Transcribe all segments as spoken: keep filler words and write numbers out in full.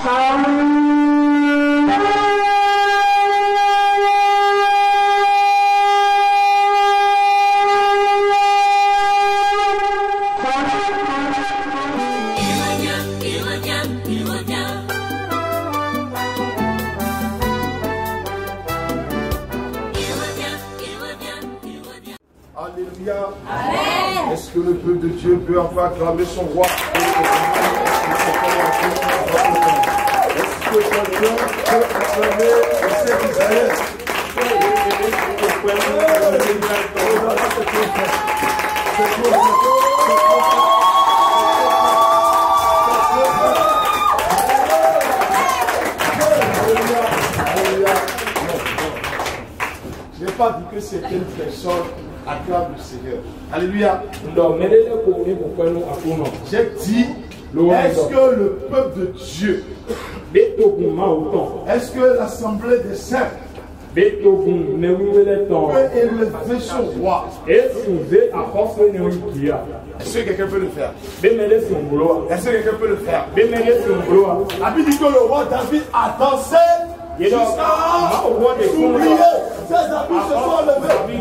Alléluia. Amen. Est-ce que le peuple de Dieu peut enfin acclamer son roi? Est-ce que quelqu'un peut acclamer le Seigneur d'Israël? Je n'ai pas dit que certaines personnes acclament le Seigneur. Alléluia. J'ai dit, est-ce que le peuple de Dieu, est-ce que l'assemblée des saints peut élever son roi? Est-ce que quelqu'un peut le faire? Est-ce que quelqu'un peut le faire? La Bible dit que le roi David a dansé jusqu'à oublier. Ses habits se sont levés.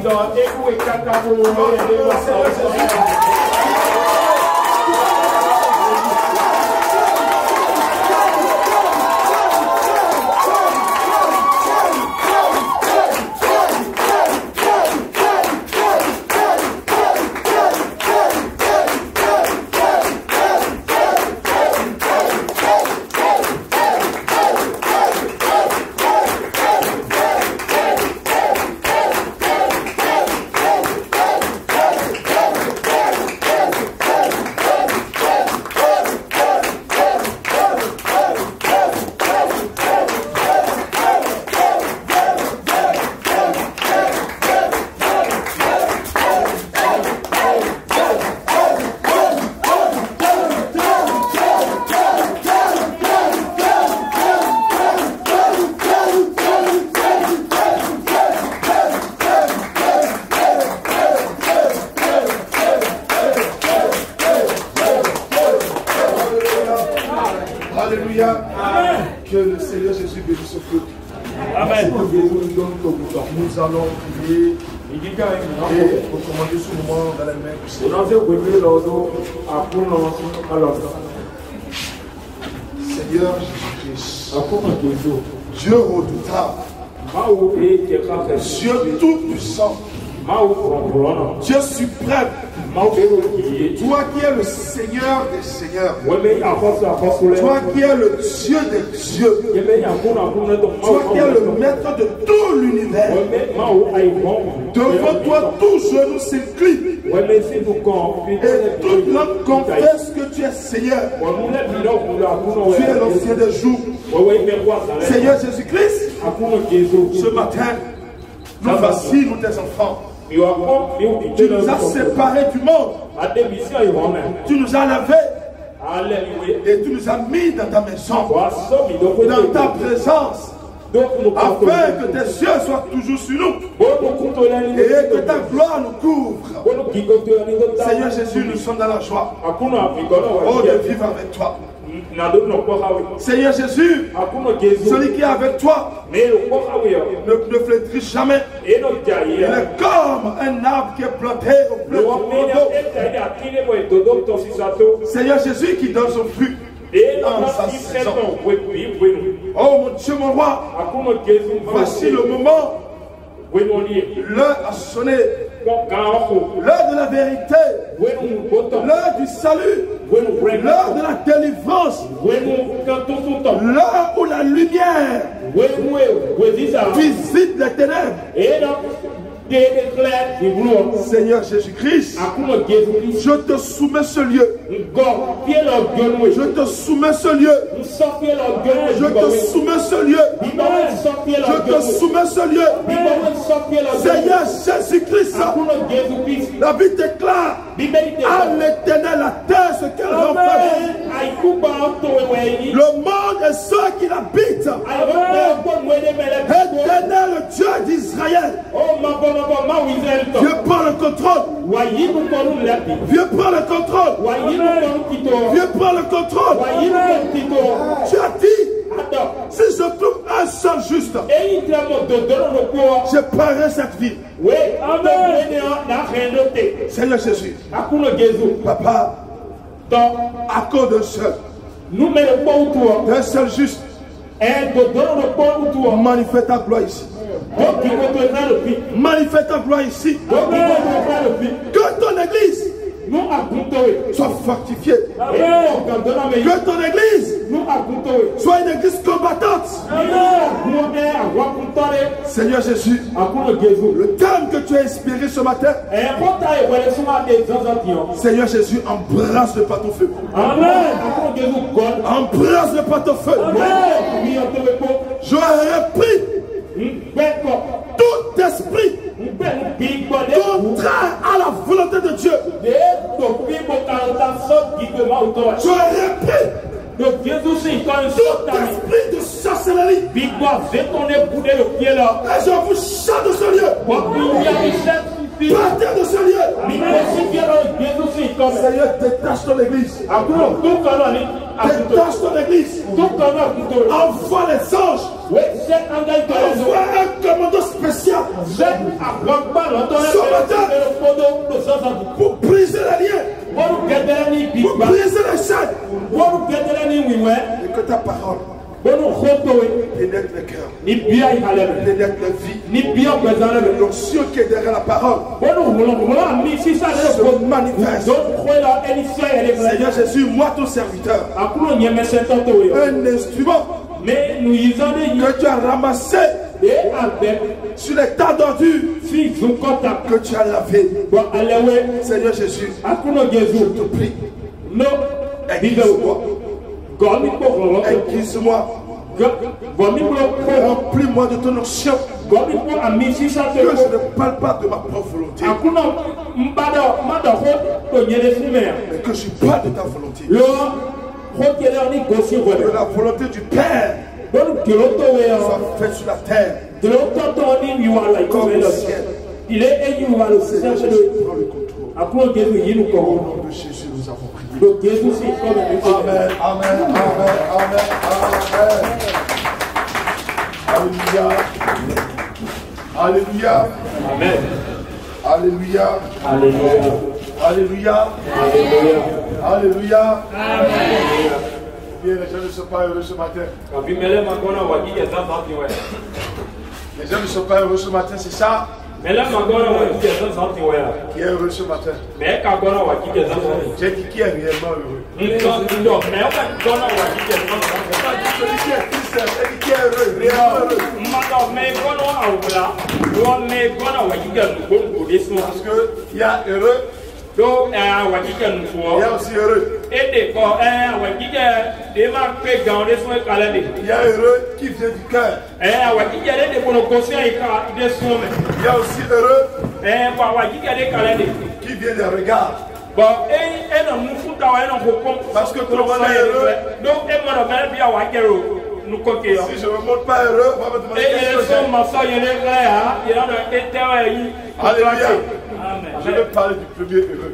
Alléluia. Amen. Que le Seigneur Jésus bénisse son peuple. Amen. Nous allons prier et recommander ce moment dans les mains du Seigneur. Seigneur Jésus-Christ, Dieu redoutable, Dieu tout-puissant, Dieu suprême, toi qui es le Seigneur des Seigneurs, toi qui es le Dieu des dieux, toi qui es le maître de tout l'univers, devant toi tout genou s'incline et toute langue confesse que tu es Seigneur. Tu es l'ancien des jours. Seigneur Jésus-Christ, ce matin, nous voici, nous tes enfants. Tu nous as séparés du monde. Tu nous as lavés. Et tu nous as mis dans ta maison, dans ta présence, afin que tes yeux soient toujours sur nous et que ta gloire nous couvre. Seigneur Jésus, nous sommes dans la joie oh, de vivre avec toi. Seigneur Jésus, celui qui est avec toi ne, ne flétrit jamais. Il est comme un arbre qui est planté au bleu d'eau. Seigneur Jésus qui donne son fruit dans sa saison. Oh mon Dieu, mon roi, voici le moment. L'heure a sonné. L'heure de la vérité, l'heure du salut, l'heure de la délivrance, l'heure où la lumière visite les ténèbres. Seigneur Jésus-Christ, je te soumets ce lieu. Je te soumets ce lieu. Je te soumets ce lieu. Je te soumets ce lieu. Seigneur Jésus-Christ, la vie déclare à l'éternel la terre ce qu'elle renferme. Le monde et ceux qui l'habitent. Éternel Dieu d'Israël. Dieu prend le contrôle. Dieu prend le contrôle. Dieu prend le contrôle. Tu as dit, si je trouve un seul juste, je paierai cette vie. Seigneur Jésus, Papa, à cause d'un seul, d'un seul juste, manifeste ta gloire ici. Manifeste ta gloire ici. Que ton église soit fortifiée. Que ton église soit une église combattante. Seigneur Jésus, le thème que tu as inspiré ce matin, Seigneur Jésus, embrasse le pâteau-feu. Embrasse le pâteau-feu. J'aurais repris tout esprit contraire à la volonté de Dieu. J'aurais repris tout esprit de sorcellerie. Et je vous chante de ce lieu. Partez de ce lieu. Seigneur, détache ton église. Détache ton église. Envoie les anges. Envoie un commando spécial. Ce matin, pour briser les liens, pour briser les chaînes, et que ta parole pénètre le cœur, pénètre la vie, l'onction qui est derrière la parole se manifeste. Seigneur Jésus, moi ton serviteur, un instrument que tu as ramassé sur les tas d'ordures que tu as lavé. Seigneur Jésus, je te prie, aiguise-moi. Aiguise-moi. Remplis-moi de ton onction. Que je ne parle pas de ma propre volonté, mais que je parle de ta volonté. Que la volonté du Père soit faite sur la terre comme au ciel. Seigneur Jésus, prends le contrôle. Au nom de Jésus, nous avons prié. Amen, amen, amen, amen, amen. Alléluia. Alléluia. Amen. Alléluia. Alléluia. Alléluia. Alléluia. Alléluia. Amen. Bien, les gens ne sont pas heureux ce matin. Les gens ne sont pas heureux ce matin, c'est ça? Qui est heureux ce matin? J'ai dit qui est réellement heureux? Celui qui est triste, j'ai dit qui est heureux, réellement heureux. Parce qu'il y a heureux, il y a aussi heureux. Il y a heureux qui vient du cœur. Il y a aussi heureux qui vient des regards. Parce que tout le monde est heureux. Si je ne me montre pas heureux, on va me demander qu'est-ce que j'ai. Alléluia. Je vais parler du premier heureux.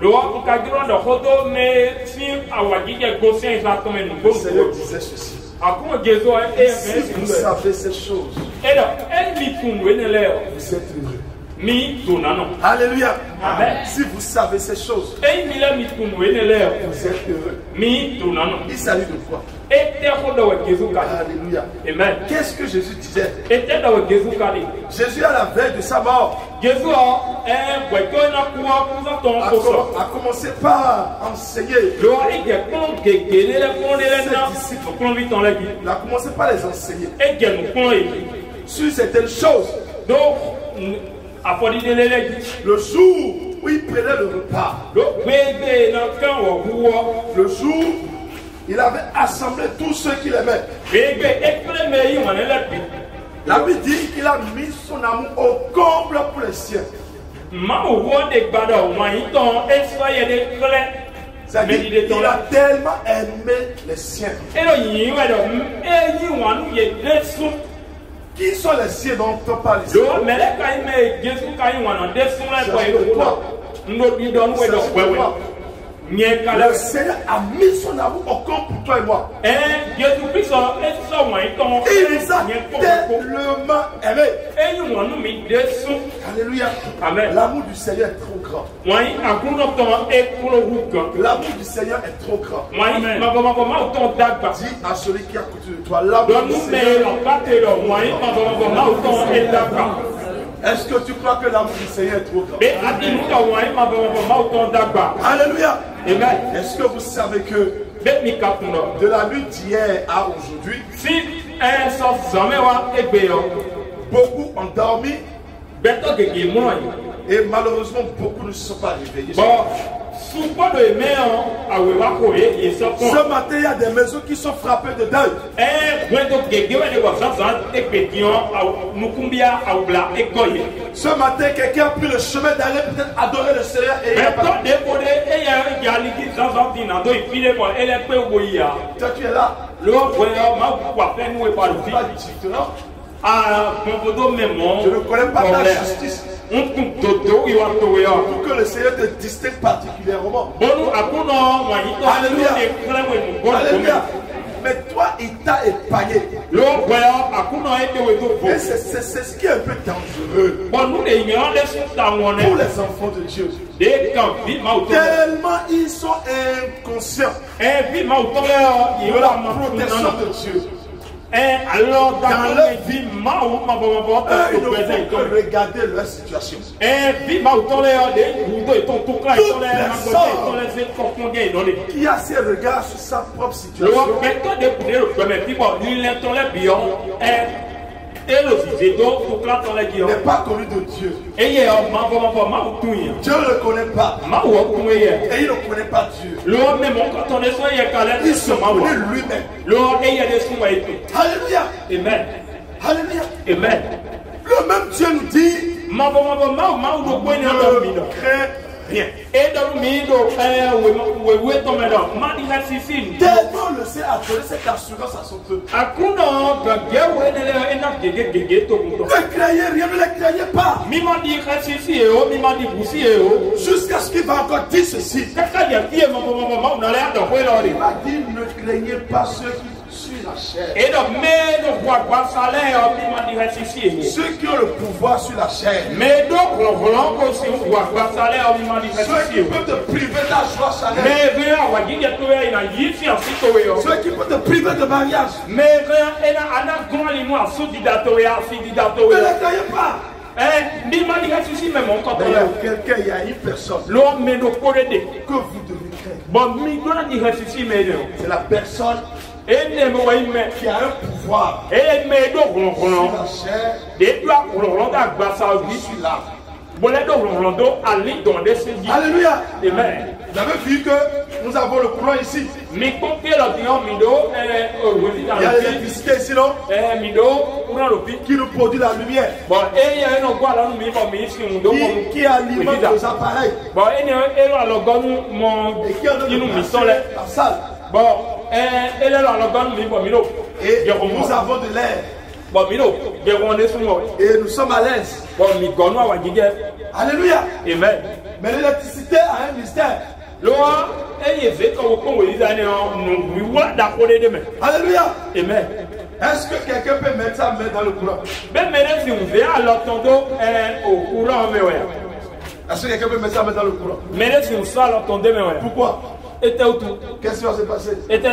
Le Seigneur disait ceci. Si vous savez ces choses, vous êtes heureux. Alléluia. Amen. Si vous savez ces choses, vous êtes heureux. Il s'agit de quoi? Alléluia. Amen. Qu'est-ce que Jésus disait? Jésus à la veille de sa mort a commencé par enseigner. Il a commencé par les enseigner sur certaines choses. Le jour où il prenait le repas, le jour il avait assemblé tous ceux qu'il aimait. La Bible dit qu'il a mis son amour au comble pour les siens. C'est-à-dire qu'il a tellement aimé les siens. Qui sont les siens dont on parle ici? Le Seigneur a mis son amour au camp pour toi et moi. Il nous a tellement aimés. Alléluia. L'amour du Seigneur est trop grand. L'amour du Seigneur est trop grand. Dis à celui qui est à côté de toi, l'amour du Seigneur est trop grand. Est-ce que tu crois que l'amour du Seigneur est trop grand? Alléluia. Est-ce que vous savez que de la nuit d'hier à aujourd'hui, beaucoup ont dormi et malheureusement beaucoup ne se sont pas réveillés. Ce matin, il y a des maisons qui sont frappées de deuil. Ce matin, quelqu'un a pris le chemin d'aller peut-être adorer le Seigneur et il n'a pas. Toi, tu es là. Je ne connais pas ta justice. Pour que le Seigneur te distingue particulièrement. Alléluia. Alléluia. Mais toi, il t'a épargné. Et c'est ce qui est un peu dangereux pour les enfants de Dieu. Tellement ils sont inconscients de la protection de Dieu. Alors, dans leur vie, ils ne font que regarder leur situation. Qui a ses regards sur sa propre situation n'est pas connu de Dieu. Dieu ne le connaît pas. Et il ne connaît pas Dieu. Il se connaît lui-même. Alléluia. Amen. Alléluia. Amen. Le même Dieu nous dit ne crains rien. Tellement le Seigneur a donné cette assurance à son peuple. Ne craignez rien, ne le craignez pas. Jusqu'à ce qu'il va encore dire ceci. Il va dire ne craignez pas ceux qui sur la chair. Ceux qui ont le pouvoir sur la chair. Ceux qui peuvent te priver de la joie charnelle. Ceux qui peuvent te priver de mariage. Ne les croyez pas. D'ailleurs, quelqu'un, il y a une personne que vous devez craindre. C'est la personne qui a un pouvoir sur la chair, sur l'âme. Alléluia. Amen. Vous avez vu que nous avons le courant ici. Il y a l'électricité ici, non? Qui nous produit la lumière. Qui, qui alimente nos appareils. Et qui a la salle. Et nous avons de l'air. Et nous sommes à l'aise. Alléluia. Amen. Mais l'électricité a un mystère. Alléluia. Amen. Est-ce que quelqu'un peut mettre sa main dans le courant? Est-ce que quelqu'un peut mettre sa main dans le courant? Pourquoi? Qu'est-ce qui va se passer?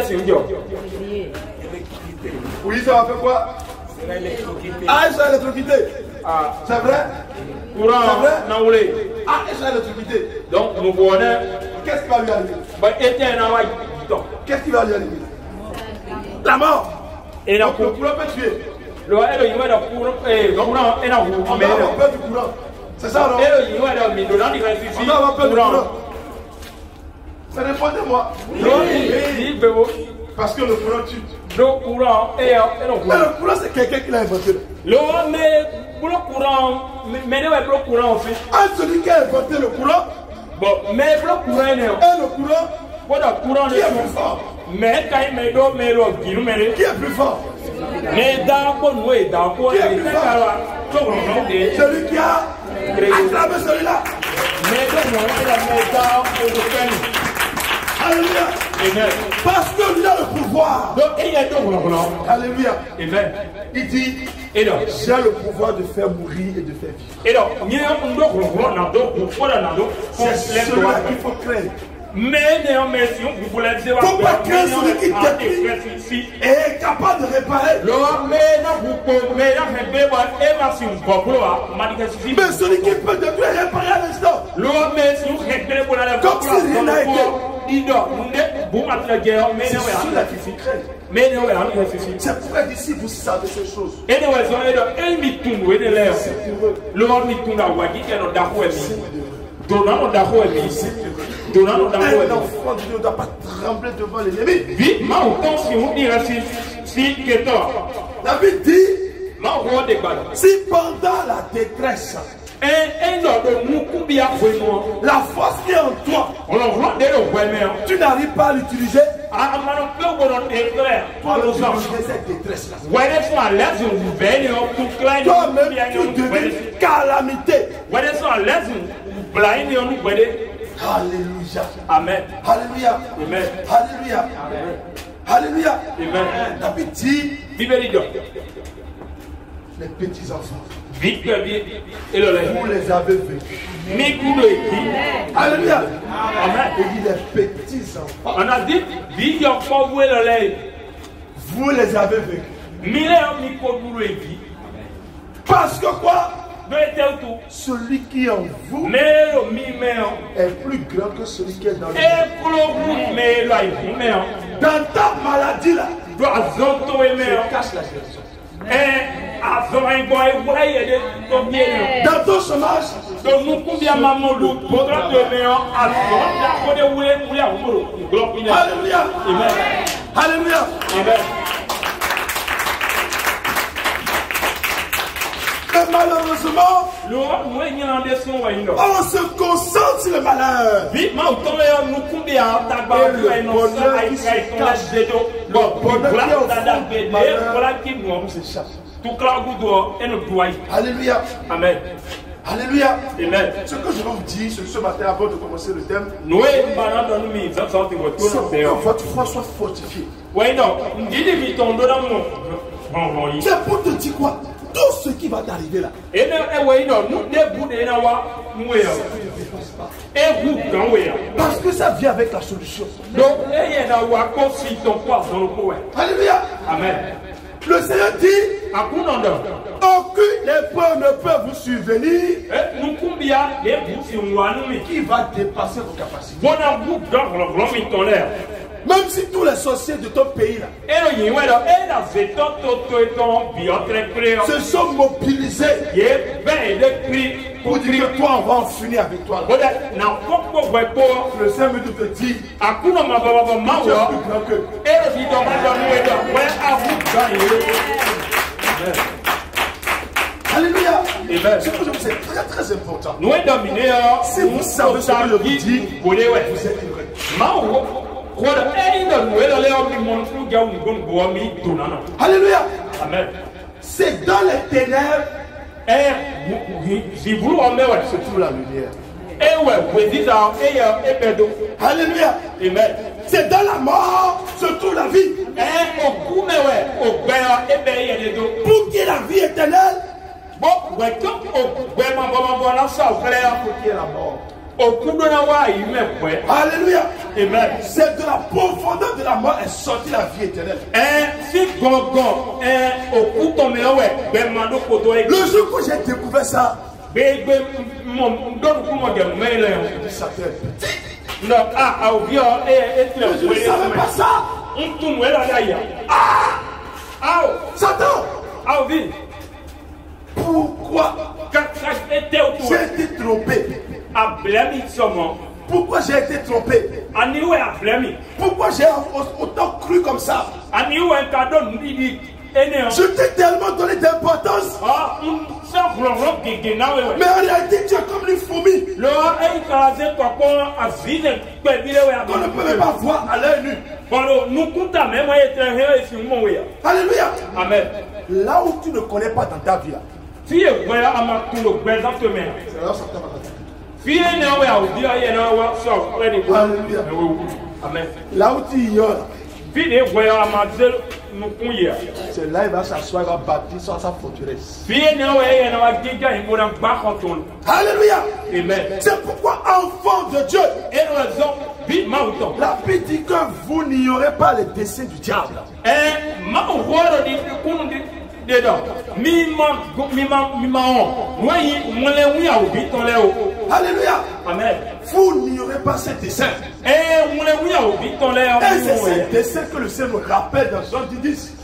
Oui, ça va faire quoi? Ah, ils sont électrocutés. C'est vrai? C'est vrai? Ah, ils sont électrocutés. Donc, nous voyons. Qu'est-ce qui va lui arriver? Qu'est-ce qui va lui arriver? La mort. Et le courant peut tuer. On va avoir peur du courant. C'est ça, non? On va avoir peur du courant. Ça dépend de moi. Parce que le courant tue. Le courant est. Mais le courant, c'est quelqu'un qui l'a inventé. Le courant, mais le courant aussi. Ah, celui qui a inventé le courant. Bon, mais le courant est. Et le courant. Qui est plus fort? Qui est plus fort? Qui est plus fort? Celui qui a acclamé celui-là. Alléluia. Amen. Parce que lui a le pouvoir. Alléluia. Amen. Il dit, j'ai le pouvoir de faire mourir et de faire vivre. C'est celui-là qu'il faut craindre. Mais néanmoins, si vous voulez dire, faut pas craindre celui qui détruit et est capable de réparer. Mais celui qui peut détruire et réparer à l'instant. Comme si rien n'a été. C'est celui-là qui faut craindre. C'est pourquoi d'ici vous savez ces choses. C'est pour eux. Un enfant de Dieu ne doit pas trembler devant l'ennemi. David dit, si pendant la détresse, la force qui est en toi, tu n'arrives pas à l'utiliser, pour utiliser cette détresse-là. Toi-même, tu deviens calamité. Alléluia. Amen. Alléluia. Amen. Alléluia. Alléluia. Amen. David dit, les petits enfants, vous les avez vécus. Alléluia. Amen. Il dit les petits enfants, On a dit, vous les avez vécus. Parce que quoi? Celui qui est en vous est plus grand que celui qui est dans le monde. Dans ta maladie là, se cache la guérison. Dans ton chômage, Alléluia. Alléluia. Mais malheureusement, on se concentre sur le malheur. Et le bonheur qui se cache, le bonheur qui est au fond, s'échappe. Alléluia. Amen. Alléluia. Amen. Ce que je vais vous dire ce matin avant de commencer le thème, c'est pour que votre foi soit fortifiée. C'est pour te dire quoi? Tout ce qui va t'arriver là, parce que ça vient avec la solution. Alléluia. Amen. Le Seigneur dit, aucune épreuve ne peut vous survenir qui va dépasser vos capacités. Même si tous les sorciers de ton pays là se sont mobilisés pour dire que toi on va en finir avec toi. Le Seigneur te dit, tu es plus grand que. Alléluia. Ce que je vous c'est très très important. Si vous savez ce que je vous dis, vous êtes heureux. Alléluia. Amen. C'est dans les ténèbres Si vous en mettez, se trouve la lumière. Alléluia. Amen. C'est dans la mort se trouve la vie. Pour qu'il y ait la vie éternelle, pour qu'il y ait la mort. Alléluia. Amen. C'est de la profondeur de la mort est sortie la vie éternelle. Le jour où j'ai découvert ça, je ne savais pas ça. Ah, Satan. Pourquoi j'ai été trompé? Pourquoi j'ai été trompé? Pourquoi j'ai autant cru comme ça? t'ai tellement donné d'importance. Mais en réalité, tu es comme une fourmi. Qu'on ne peut même pas voir à l'œil nu. Alléluia. Amen. Là où tu ne connais pas dans ta vie là. Amen. Là où tu ignores. C'est là il va s'asseoir, il va bâtir sur sa forteresse. Alléluia. Amen. C'est pourquoi, enfant de Dieu, la Bible dit que vous n'ignorez pas les desseins du diable. Alléluia. Amen. Vous n'ignorez pas ces desseins. Et c'est ces desseins que le Seigneur nous rappelle dans Jean dix.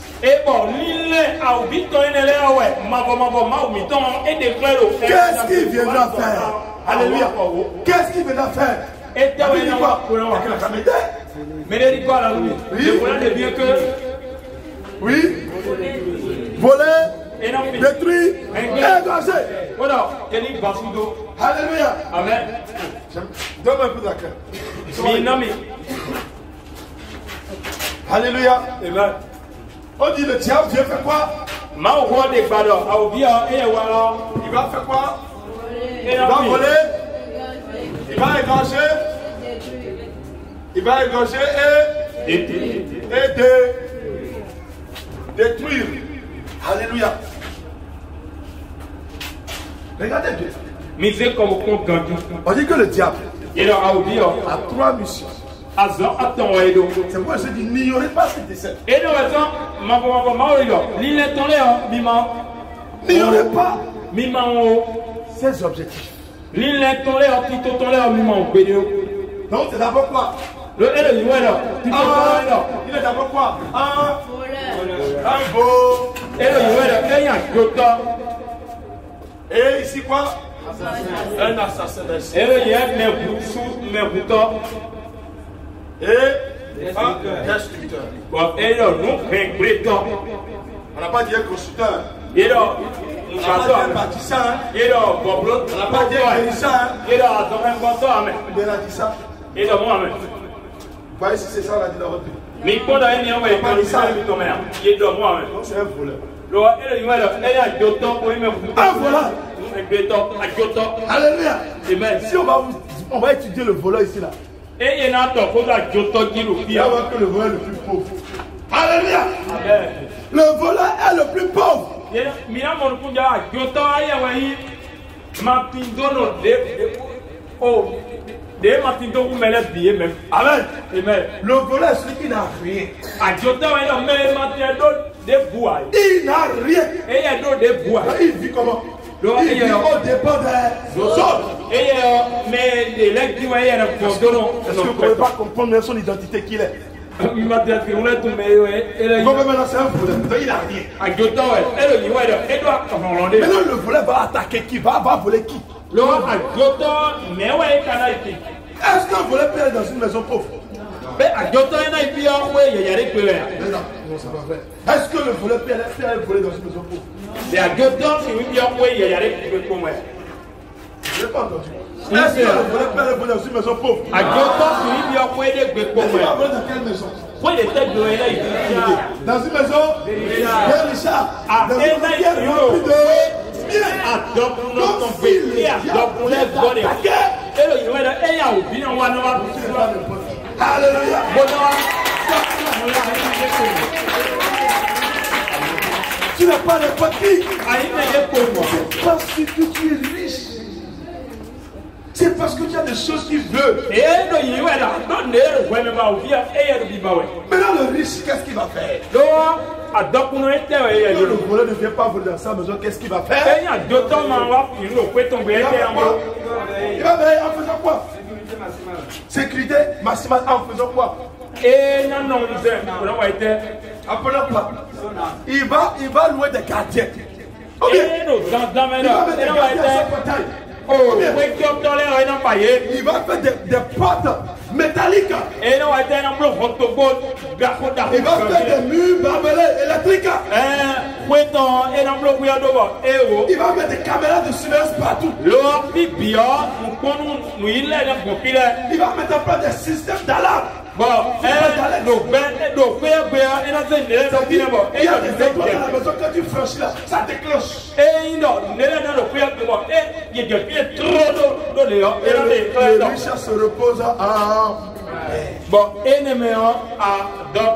Qu'est-ce qu'il viendra faire? Alléluia. Qu'est-ce qu'il viendra faire? Et tu as dit quoi? Mais il dit quoi là? Oui. Voler, détruire, égorger. Alléluia. Amen. Donne-moi un peu d'accord. Alléluia. Amen. On dit le diable, Dieu fait quoi? Il va faire quoi? Il va voler. Il va égorger. Il va égorger et, et de, détruire. Alléluia. Regardez bien. On dit que le diable a trois missions. C'est pourquoi je dis n'ignorez pas ces desseins. N'ignorez pas ses objectifs. Donc c'est d'abord quoi? Le il est d'abord quoi? Un beau. Et ici quoi? Un assassin. Et un destructeur. On n'a pas dit un constructeur. On n'a pas dit un bâtisseur. On n'a pas dit un guérisseur. Il a dit ça. Voyez si c'est ça, on a dit dans votre vie. Donc c'est un voleur. Un voleur. Alléluia. Si on va, on va étudier le voleur ici là. On va voir que le voleur est le plus pauvre. Alléluia. Le voleur est le plus pauvre. Amen. Amen. Le voleur est celui qui n'a rien. Il n'a rien. Il vit comment? Il vit au dépend des autres. Est-ce que vous ne pouvez pas comprendre son identité qu'il est? Comme maintenant c'est un voleur. Il n'a rien. Maintenant le voleur va attaquer qui? Va, va voler qui? Est-ce qu'un voleur peut aller dans une maison pauvre? Non, ça va faire. Est-ce que le voleur peut aller voler dans une maison pauvre? Je n'ai pas entendu. Est-ce que le voleur peut aller voler dans une maison pauvre? Il va voler dans quelle maison? Dans une maison de Richard. Dans une maison qui est remplie de bien. Alléluia. Tu n'as pas de patrie. C'est parce que tu es riche. C'est parce que tu as des choses qu'il veut. Maintenant le riche, qu'est-ce qu'il va faire? Le voleur ne vient pas voler dans sa maison, qu'est-ce qu'il va faire? Il va veiller en faisant quoi? Sécurité maximale en faisant quoi? Appelons quoi? Il va, il va louer des gardiens. Ok. Il va mettre des gardiens à sa bataille. Il va faire des, des portes métalliques. Il va faire des murs barbelés électriques. Il va mettre des caméras de surveillance partout. Il va mettre en place des systèmes d'alarme. Bon, il y a des étoiles à la maison, quand tu franchis là, ça déclenche. Et le riche se repose à. Bon, ennemi a donc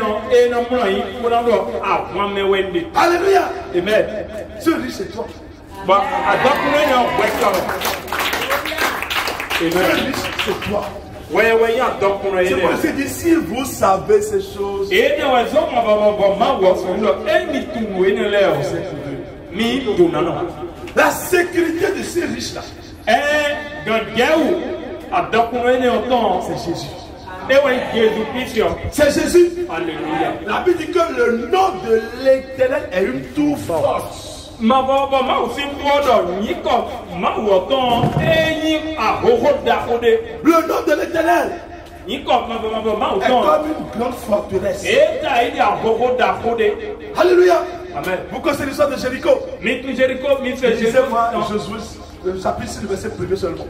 alléluia. Amen. Ce riche c'est toi. Bon, à donc ce riche c'est toi. Oui, oui, il y a donc c'est pour se dire si vous savez ces choses. La sécurité de ces riches là. C'est Jésus. C'est Jésus. Alléluia. La Bible dit que le nom de l'Éternel est une tour forte. Le nom de l'Éternel est comme une grande forteresse. Alléluia. Amen. Vous connaissez l'histoire de Jéricho? Lisez-moi Josué, le chapitre six, le verset premier seulement.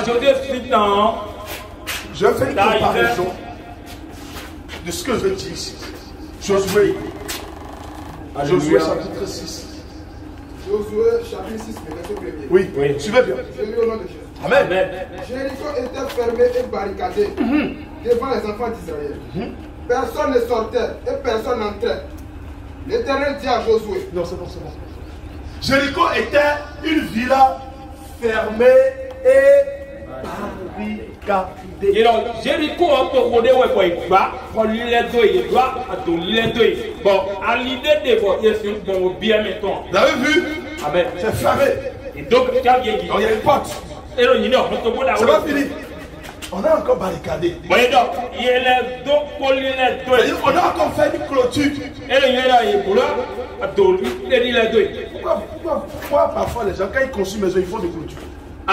Je vais faire une comparaison de ce que je dis ici. Josué. Josué chapitre six. Josué chapitre six, verset premier. Oui, oui. Suivez bien. Je lis au nom de Jésus. Amen. Jéricho était fermé et barricadé mm-hmm. devant les enfants d'Israël. Mm-hmm. Personne ne sortait et personne n'entrait. L'Éternel dit à Josué. Non, c'est bon, c'est bon. Jéricho était une villa fermée et barricadée. Jéricho a tourné au Boïba, pour l'île d'Oïba, à tout l'île d'Oïba. Bon, à l'idée de votre bon bien mettons. Vous avez vu? Amen. C'est fermé. Et donc, il y a une porte. Et là, il y a une porte. C'est pas fini. On a encore barricadé. Oui, donc, il y a donc pour l'île d'Oïba. On a encore fait une clôture. Et là, il y a une à tout l'île d'Oïba. Pourquoi, pourquoi, pourquoi parfois les gens, quand ils construisent maison, ils font des clôtures? C'est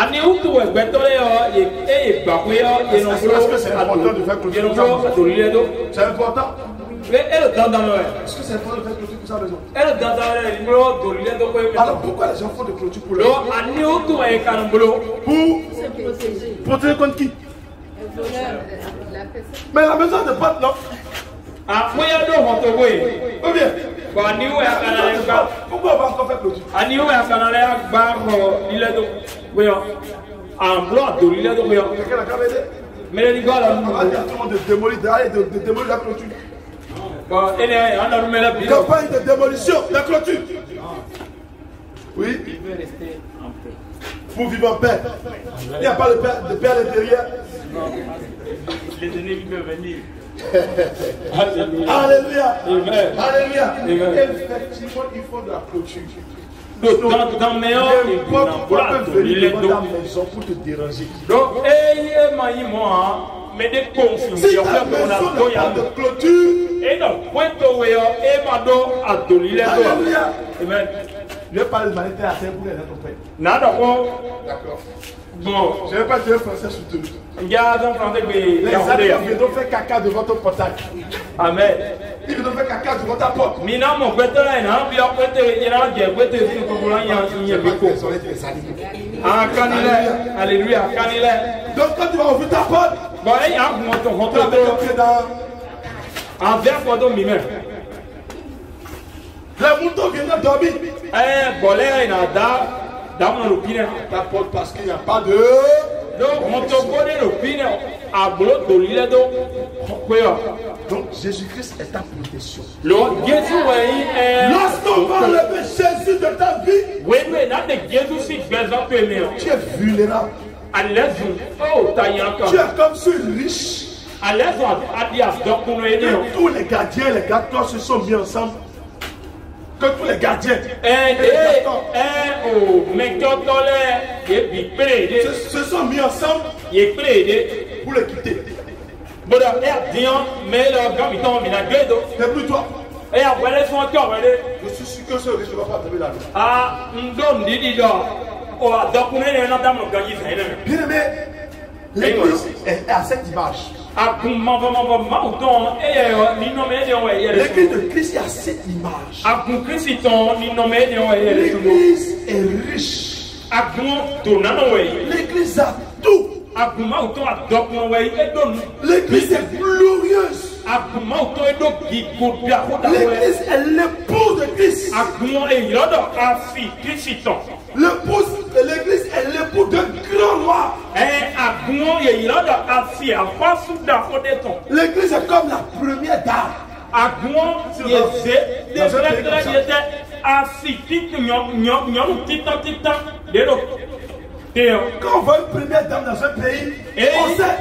important de faire clôture. C'est important. Est-ce que c'est important de faire clôture pour sa maison? Alors pourquoi les gens font des clôtures pour leur Pour se protéger. Protéger contre qui? Mais la maison de pote, non? Ou bien? Pourquoi on va encore faire clôture? Quelqu'un a camédé? Mais les gars, là, on va dire tout le monde de démolir, de démolir la clôture. Campagne de démolition de la clôture. Oui. Pour vivre en paix. Il n'y a pas de paix, de paix à l'intérieur. Les ennemis peuvent venir. Alléluia. Amen. Alléluia. Amen. Effectivement, il faut de la clôture. Donc, dans dans meilleur, il faut venir dans ta maison pour te déranger. Donc, ayez moi, mais des conflits. Si ta maison n'a pas de clôture, et non, point de et mado à Dolile. Alléluia. Amen. Je vais parler de manette à terre pour les autres pays. Non, d'accord. D'accord. Bon, je ne vais pas dire français soutenu. Il y a un français qui les animaux viendront faire caca devant ton portail. Amen. Ils viendront faire caca devant ta porte. Mina mon pète là, il a bien pète, il a bien pète sur le coulant, il y a un bico. Ah, canilé. Alléluia, canilé. Donc quand tu vas ouvrir ta porte, bon, il y a un monton, monton. Tu vas entrer dans un verre pour ton mimé. Les moutons viennent dormir. Eh, bolé, il y a dans mon opinion. Ta porte parce qu'il n'y a pas de. Donc, on te connaît l'opinion. À boulot de l'île de. Donc, Jésus-Christ est ta protection. Lorsqu'on va enlever Jésus de ta vie, oui, mais là, Jésus, si tu es tu es vulnérable. Oh, tu es comme ce riche. Tous les gardiens, les gardes se sont mis ensemble. Que tous les gardiens se, se sont mis ensemble pour le quitter. C'est plus toi. Je suis sûr que ce riche ne va pas tomber là. Bien aimé, L'église est à cette image. L'église de Christ est à cette image. L'église est riche. L'église a tout. L'église est glorieuse. L'église est l'épouse de Christ. L'épouse de l'église est l'époux d'un grand roi. L'église est comme la première dame. Quand on voit une première dame dans un pays, on sait,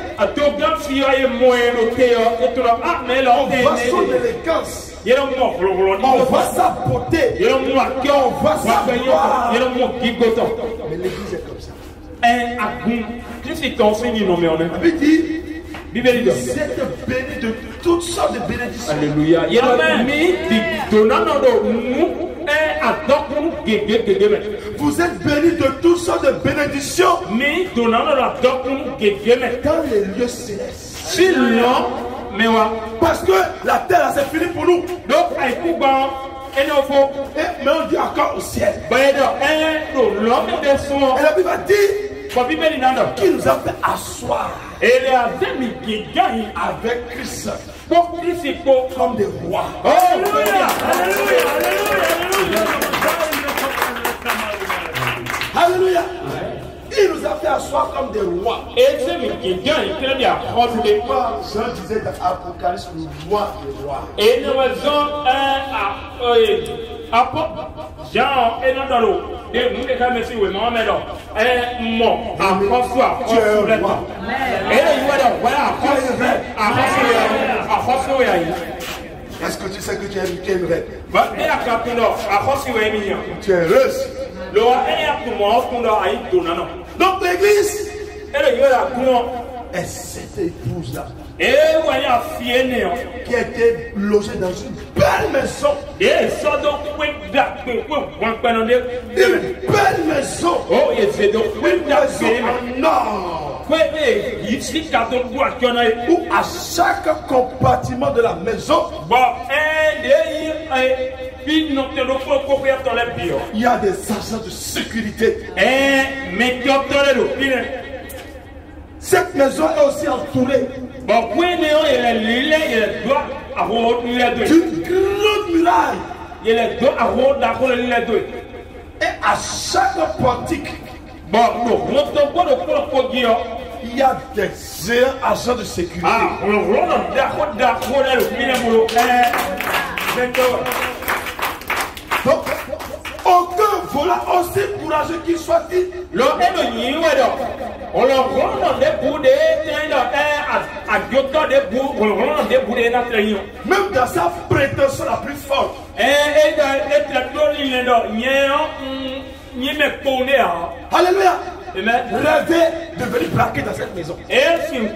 on voit son élégance, on voit sa beauté, on voit sa gloire. Mais l'église est comme ça. La Bible dit, vous êtes bénis de toutes sortes de bénédictions. Alléluia. Vous êtes bénis de toutes sortes de bénédictions dans les lieux célestes. Parce que la terre c'est fini pour nous. Et mais on dit encore au ciel. Et la Bible va dire qu'il nous a fait asseoir avec Christ comme des rois. Alléluia. Alléluia. Il nous a fait asseoir comme des rois. Jean disait dans l'Apocalypse, le roi des rois. Jean est dans l'eau. Et nous, les gars, monsieur, oui, Mohamed, un mot, un François, un François. Et là, voilà, un François. Est-ce que tu sais que tu es une reine? Tu es heureuse. Donc l'église est cette épouse-là qui a été logée dans une belle maison. Une belle maison. Une maison en or. Où à chaque compartiment de la maison, il y a des agents de sécurité. Cette maison est aussi entourée d'une grande muraille. Et à chaque portique, il y a des agents de sécurité. Donc, aucun volant aussi courageux qu'il soit-il, même dans sa prétention la plus forte, alléluia, rêver de venir braquer dans cette maison. S'il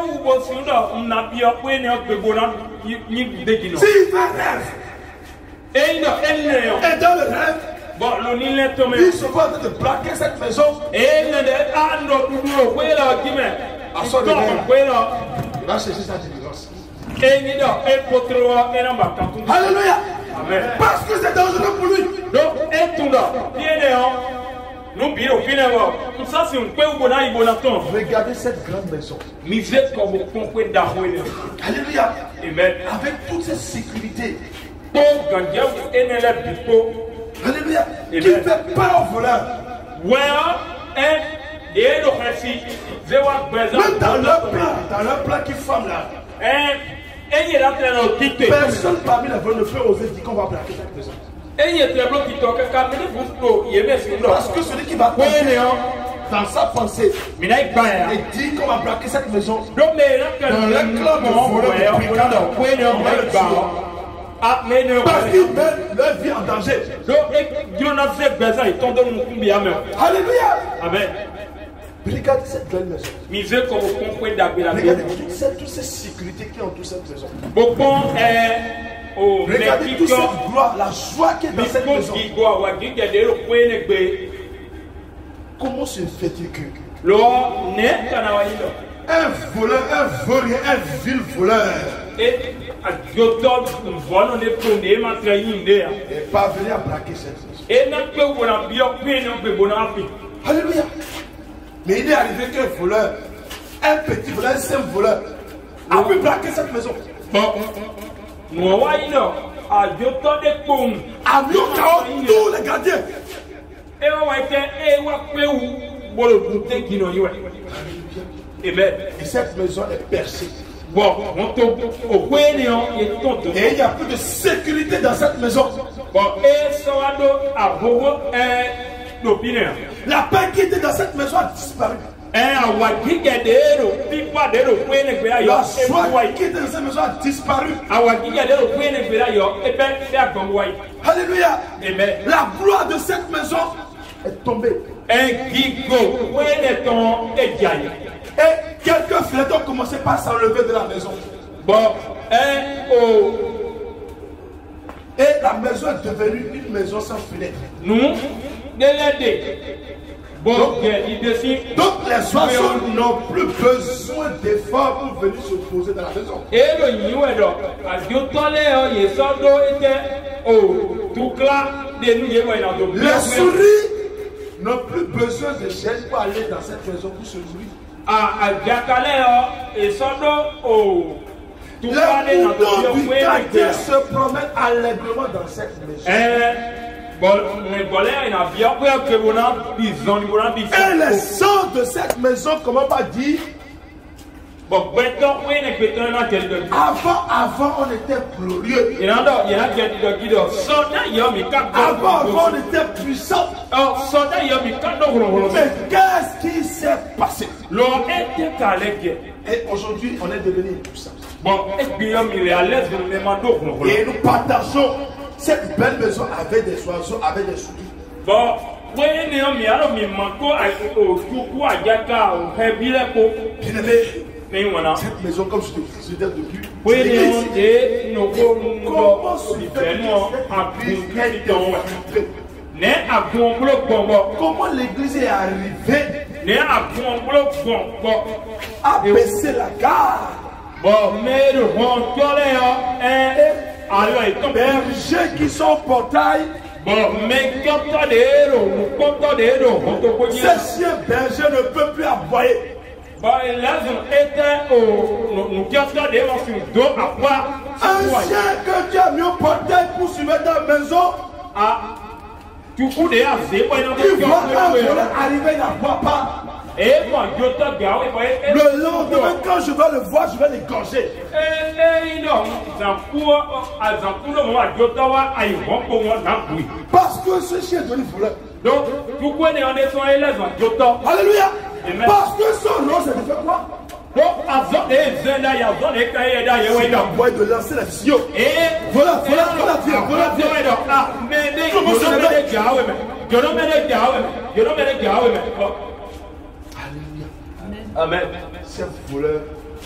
fait rêve, et dans le rêve, il se voit de braquer cette maison. À son réveil, il va chercher sa délivrance. Alléluia. Amen. Parce que c'est dangereux pour lui. Regardez cette grande maison. Alléluia. Amen. Avec toute cette sécurité. Alléluia. Qui fait peur aux voleurs. Même dans leur plan, dans leur plan qui forme là. Personne parmi les voleurs ne peut oser dire qu'on va braquer cette maison. Parce que celui qui va penser dans sa pensée et dit qu'on va braquer cette maison, dans le clan de voleurs, parce qu'ils mettent leur vie en danger. Alléluia. Amen. Regardez cette belle maison. Regardez toutes ces, toutes ces sécurités qui entourent cette maison. Regardez toute cette gloire, la joie qui est dans cette maison. Comment se fait-il que Un voleur, un vaurien, un vil voleur. Et adjoto vono ne pone ma traïnde. Et parvenir à braquer cette maison. Et n'a pas voilà bien peine on peut bonapi. Alléluia. Mais il est arrivé qu'un voleur, un petit voleur, un simple voleur, a pu braquer cette maison. Bon, moi ouais non, adjoto de pom. A mis au chaos tous les gardiens. Et on va être et on va faire où bon le bouteille qui nous y est. Et ben, et cette maison est percée. Bon, on tombe au coin et tombe. Et il n'y a plus de sécurité dans cette maison. Bon, et ça va à Bobo et l'opinion. La paix qui était dans cette maison a disparu. La joie qui était dans cette maison a disparu. Alléluia. La gloire de cette maison est tombée. Et quelques fenêtres ont commencé par s'enlever de la maison. Bon, oh. Et la maison est devenue une maison sans fenêtre. Nous, bon, donc, donc les oiseaux n'ont plus besoin d'efforts pour venir se poser dans la maison. Et le niveau est donc, les souris n'ont plus besoin de chercher pour aller dans cette maison pour se nourrir. Les moutons du quartier se promènent allègrement dans cette maison. Et les gens de cette maison, comment pas dire? Avant, avant, on était glorieux. Avant, avant, on était puissant. Mais qu'est-ce qui s'est passé? Et aujourd'hui, on est devenu puissant. Et nous partageons cette belle maison avec des oiseaux, avec des souris. Bon, cette maison, comme je te disais depuis, comment l'église est arrivée à baisser la garde? Bergers qui sont au portail. Ces chiens bergers ne peuvent plus aboyer. Un chien que tu as mis au portail pour suivre ta maison. Tu vois un voleur arriver, il n'aboie pas. Le lendemain, quand je vais le voir, je vais l'égorger. Parce que ce chien est devenu voleur. Alléluia. Parce que son nom, ça te fait quoi? Il a besoin de lancer la vision. Voilà, voilà, voilà, viens, voilà, viens. Comment ça va? Amen. Ces voleurs,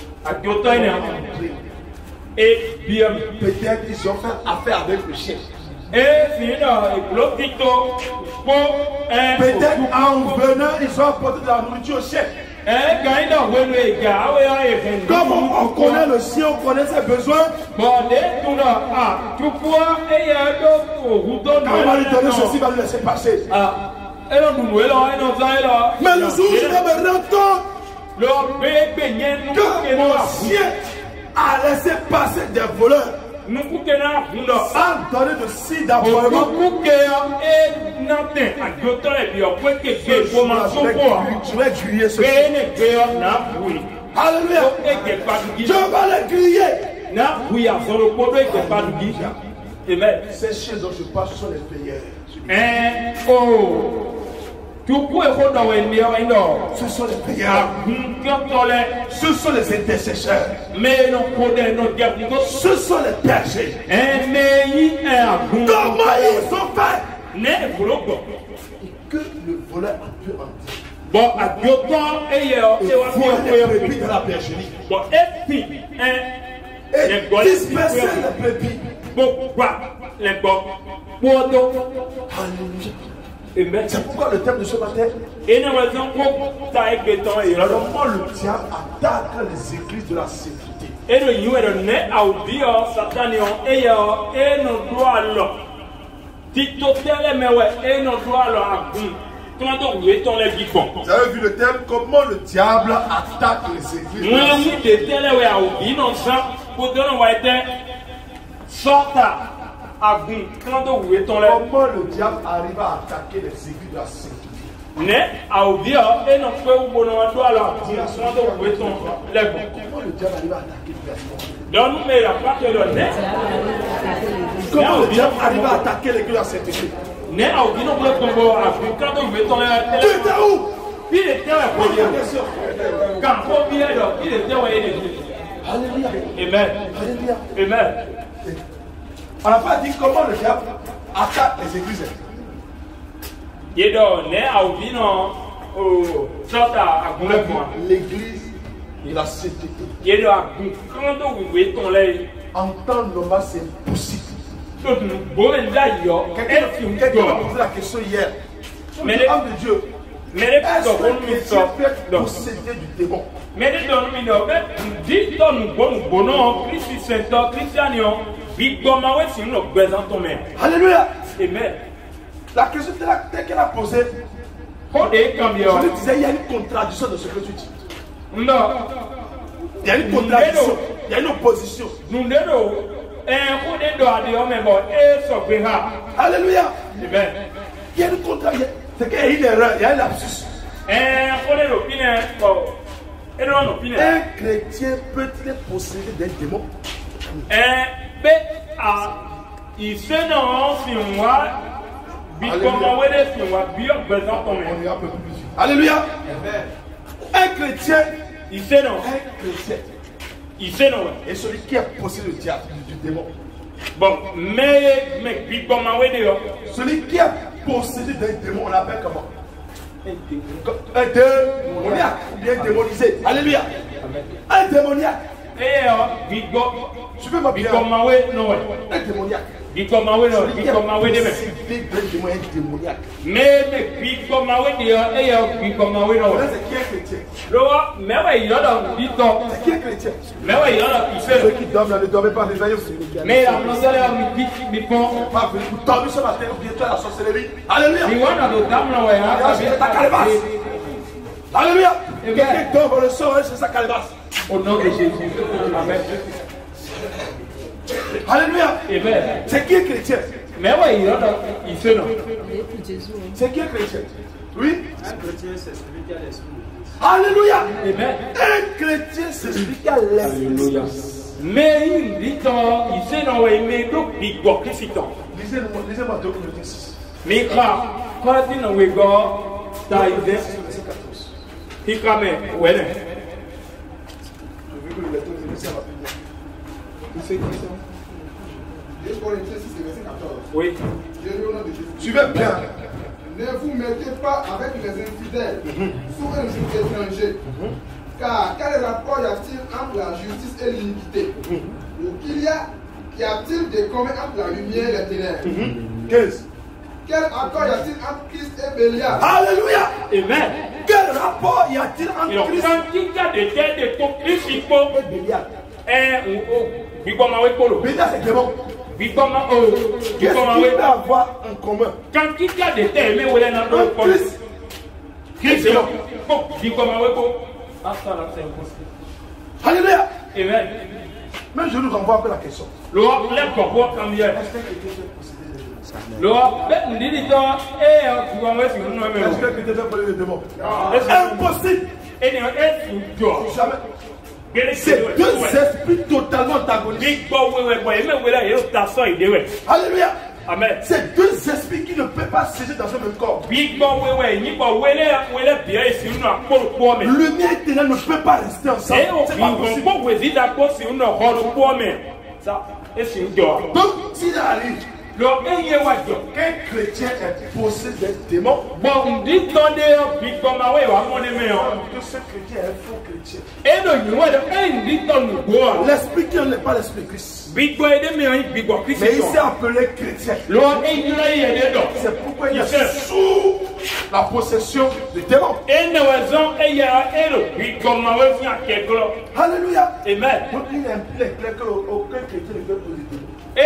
et bien, peut-être ils ont fait affaire avec le chien. Peut-être en venant, ils ont apporté de la nourriture au chien. Comme on connaît le chien, on connaît ses besoins. Quand on va lui donner ceci, il va le laisser passer. Mais le jour où je vais me rendre compte que mon chien a laissé passer des voleurs sans donner de signe d'envoiement, je vais griller ce chien. Alléluia. Je vais le griller. Ces chiens dont je parle sont les payeurs. Ce sont les prières. Ce sont les intercesseurs. Ce sont les bergers. Comment ils ont fait? Que le voleur a pu en dire. Bon, à Biotan et les brebis de la bergerie. Bon, et puis, et disperser les brebis. Bon, quoi? Les bons. Alléluia. Amen. C'est pourquoi le thème de ce matin, Et nous raison pour ta écoutant et alors comment le diable attaque les églises de la sécurité. et le you et le nez à oublier Satan et et nous doit alors. Tito tele mais ouais et nous doit alors. Comment donc vous êtes en les bifons. Vous avez vu le thème, comment le diable attaque les églises. Moi oui de tele ouais à oublier non ça pour donner ouais être sorta à vous. Comment donc vous êtes en les. Comment le diable arrive à attaquer les églises de la sécurité. Ne à oublier et non peut vous bonner doit alors. Comment donc vous êtes en les. Comment le diable arrive à attaquer les églises. Donc nous mais la part de le nez. Comment le diable arrive à attaquer l'église de la sécurité. Ne a oublié non plus combo africain donc vous êtes en les. Tu étais où? Il était à Boya. Quand on vient là, il était à l'église. Alléluia. Amen. Alléluia. Amen. On n'a pas dit comment le diable attaque les églises. Il est donné à oublier non. Oh, ça à complètement. L'église de la sécurité. Il est là. Quand on vous êtes en les. En temps normal, c'est impossible. Donc bon là il y a. Quelqu'un m'a posé la question hier. Mais les hommes de Dieu. Mais les Est-ce personnes que nous Dieu sortent. peut posséder du démon? Mais les dons nous n'ont pas dit dans nous bon bon non Christ Saint Christianion. Big comme ouais si nous besoin ton même. Alléluia. Amen. La question qu'elle a posée, Quand est comme je lui disais, il y a une contradiction dans ce que tu dis. Non. Il y a une contradiction, il y a une opposition. Nous devons un coup de doigt de l'homme et s'opéra. Alléluia. Amen. Il y a une contradiction. C'est qu'il y a une erreur, il y a un lapsus. Un coup de l'opinion. Et non, l'opinion. Un chrétien peut-il posséder des démons? Un bête à. Il se non, si moi. Comment on est sur moi, bien besoin ton même. Alléluia. Un chrétien, il sait non. Un chrétien. Il sait non. Et celui qui a possédé le diable, du démon. Bon, mais, mais, puis comment on est dehors. Celui qui a possédé des démons, on l'appelle comment? Un démoniaque, ou bien démonisé. Alléluia. Un démoniaque. Et euh, tu veux m'appeler comment on est non. Un démoniaque. Puis comment on est non. Puis comment on est demain. Un démoniaque. Mais, mais, puis comment on est dehors. Et puis comment on est non. C'est qui est chrétien? Mais ouais, il y a dans le temps. C'est qui est chrétien? Mais ouais, il y a dans le Ceux qui dorment là ne dorment pas réveillés aussi. Mais la mondiale est vite, mais bon. Pas venu. Vous dormez ce matin, vous bientôt à la sorcellerie. Alléluia. Il y a dans le temps là, ouais. C'est ta calebasse. Alléluia. Quelqu'un dort dans le sang, c'est sa calebasse. Au nom de Jésus. Amen. Alléluia. Amen. C'est qui est chrétien? Mais ouais, il y a dans il se non. C'est qui est chrétien? Oui. Un chrétien, c'est celui qui a l'esprit. Alléluia. Amen. Un chrétien, c'est celui qui a l'esprit. Alléluia. Mais il dit il se non, mais donc il doit que c'est tant. Lisez-moi deux Corinthiens six. Mais quand quand il nous regarde, t'as idée. Il crame, ouais. Je veux que le lecteur de l'Église rapidement. Vous savez qui c'est? deux Corinthiens six, verset quatorze. Oui. Je lis au nom de Jésus. Suivez bien. Ne vous mettez pas avec les infidèles sous un joug étranger. Car quel rapport y a-t-il entre la justice et l'iniquité? Ou qu'il y a, qu'y a-t-il de commun entre la lumière et les ténèbres? quinze. Quel accord y a-t-il entre Christ et Bélial? Alléluia. Amen. Quel rapport y a-t-il entre Christ Quand il y a des têtes de ton Christ, il faut. et Bélial? Eh, ou, puis comment ouais, Polo? Bélial, c'est démon. Puis comment, oh, puis Qu'est-ce comment qu'il ouais? peut avoir en commun? Quand il y a des têtes, mais où est dans le Polo? Christ. Christ, c'est bon. Bon, puis comment ouais, Polo? Ah, ça là, c'est impossible. Alléluia. Amen. Mais je nous renvoie un peu la question. L'eau, l'air qu'on voit comme hier. Est-ce qu'un chrétien peut posséder des démons? L'eau, bête, nous dit, toi, eh, tu vas voir si nous nous Est-ce aimons. qu'un chrétien peut posséder des démons? Est-ce Impossible. Et nous, est-ce que tu dois? Jamais. C'est deux esprits totalement antagonistes. Big boy, ouais, ouais, ouais, mais ouais, là, il y a ta soeur, il est, ouais. Alléluia. Amen. C'est deux esprits qui ne peuvent pas sécher dans un même corps. Big boy, ouais, ouais, ni pas, ouais, là, ouais, là, bien, et si nous n'avons pas le poids, mais. Lumière et ténèbres ne peuvent pas rester ensemble. Et on C'est pas ne possible. peut pas d'accord si on n'a pas le poids, mais. Ça, et si nous doit. Donc, s'il arrive, Qu'un chrétien est possédé des démons. Bon, on dit que ce chrétien est un faux chrétien. L'esprit qui n'est pas l'esprit Christ. Mais il s'est appelé chrétien. C'est pourquoi il est sous la possession du démon. Alléluia. Amen. Donc il est clair qu'aucun chrétien ne peut poser des démons.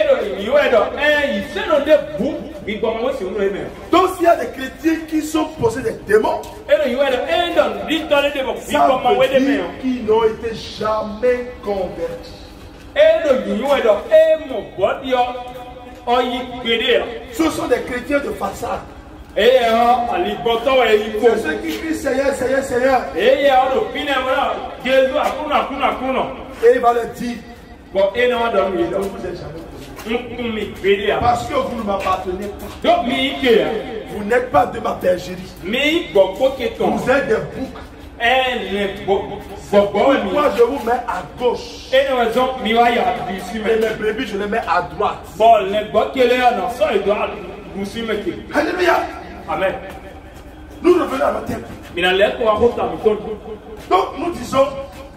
Donc s'il y a des chrétiens qui sont possédés des démons, ça veut dire qu'ils n'ont été jamais convertis. Ce sont des chrétiens de façade. C'est ceux qui crient Seigneur, Seigneur, Seigneur. Et il va leur dire, vous n'êtes jamais convertis. Parce que vous ne m'appartenez pas. Vous n'êtes pas de ma bergerie. Vous êtes des boucs. Moi je vous mets à gauche. Et mes brebis je les mets à droite. Alléluia. Amen. Nous revenons à notre thème. Donc nous disons,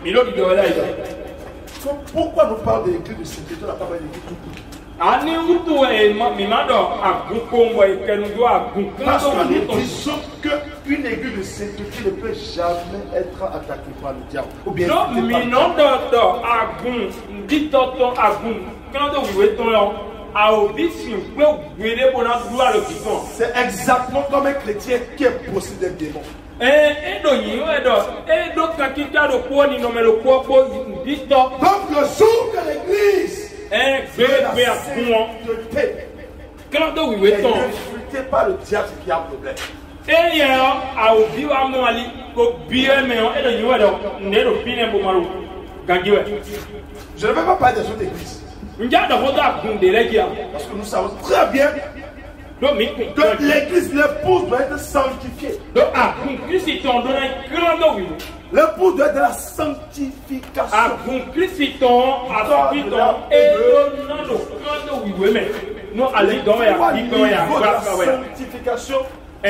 pourquoi nous parlons de l'église de Saint-Péter, on n'a pas parlé de l'église tout court? Parce que nous disons qu'une église de Saint-Péter ne peut jamais être attaquée par le diable. Ou bien c'est exactement comme un chrétien qui est possédé des démons. Donc le jour que l'église est infiltrée par le diable, c'est qu'il y a un problème. Je ne vais pas parler des autres églises. Parce que nous savons très bien que l'église, l'épouse doit être sanctifiée. L'épouse doit être de la sanctification. Nous allons dans la sanctification.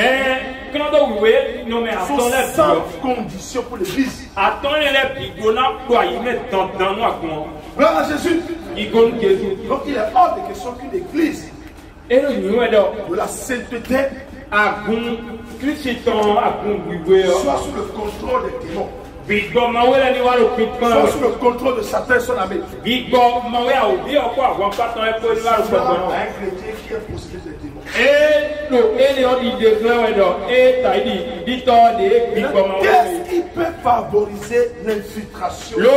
Sans condition pour l'église. Gloire à Jésus. Donc il est hors de question qu'une église de la sainteté soit sous le contrôle des démons. Soit sous le contrôle de Satan et son ami. Un chrétien qui est possédé des démons. Qu'est-ce qui peut favoriser l'infiltration de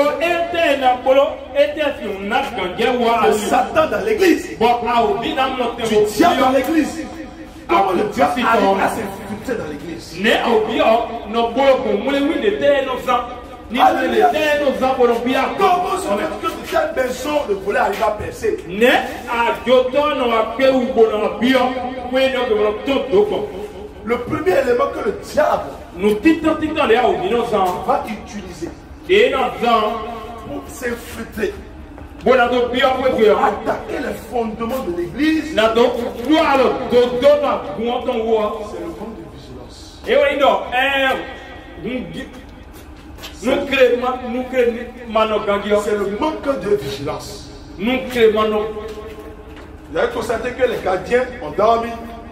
Satan dans l'église? Du diable dans l'église? Comment le diable arrive à s'infiltrer dans l'église? Alléluia. Comment se fait que de telle maison le volet arrive à percer? Le premier élément que le diable va utiliser pour s'infiltrer, pour attaquer les fondements de l'église, c'est le manque de vigilance. C'est le manque de vigilance. Vous avez constaté que les gardiens ont dormi.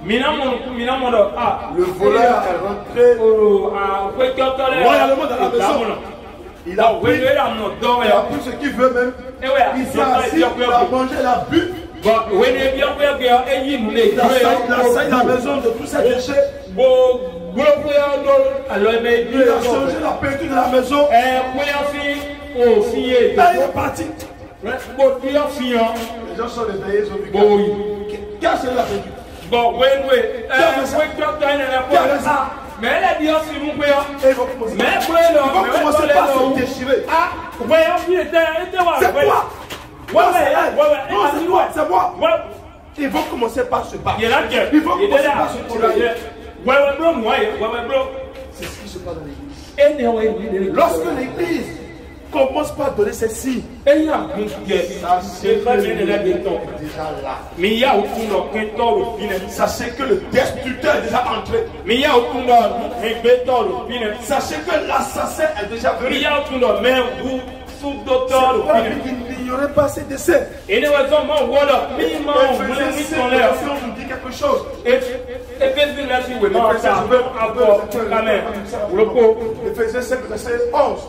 Le voleur est rentré royalement dans la maison. Il a pris, il a pris ce qu'il veut même. Il s'est assis, il a mangé, il a bu. Il a saigné la maison de tous ses déchets. Il a changé la peinture de la maison. Et il est parti. Les gens sont réveillés, ils ont vu qui a changé la peinture. Mais elle a dit aussi, mon père. Mais ils vont commencer par se déchirer. C'est quoi? C'est moi. Ils vont commencer par se battre. Ils vont commencer par se tirer. C'est ce qui se passe dans l'église. Lorsque l'église commence par donner ces signes. Et il y a un c'est pas bien de la béton. Déjà là. Mais il y a aucun béton le pine. Sachez que le destructeur est déjà entré. Mais il y a aucun béton le pine. Sachez que l'assassin est déjà venu. Il y a aucun mais vous sous d'autres le pine. Il n'y aurait pas ces décès. Et nous avons voilà, minimum, on nous dit quelque chose. Et puis là, si vous voulez, ça peut avoir quand même. Le pauvre. Éphésiens cinq, verset onze.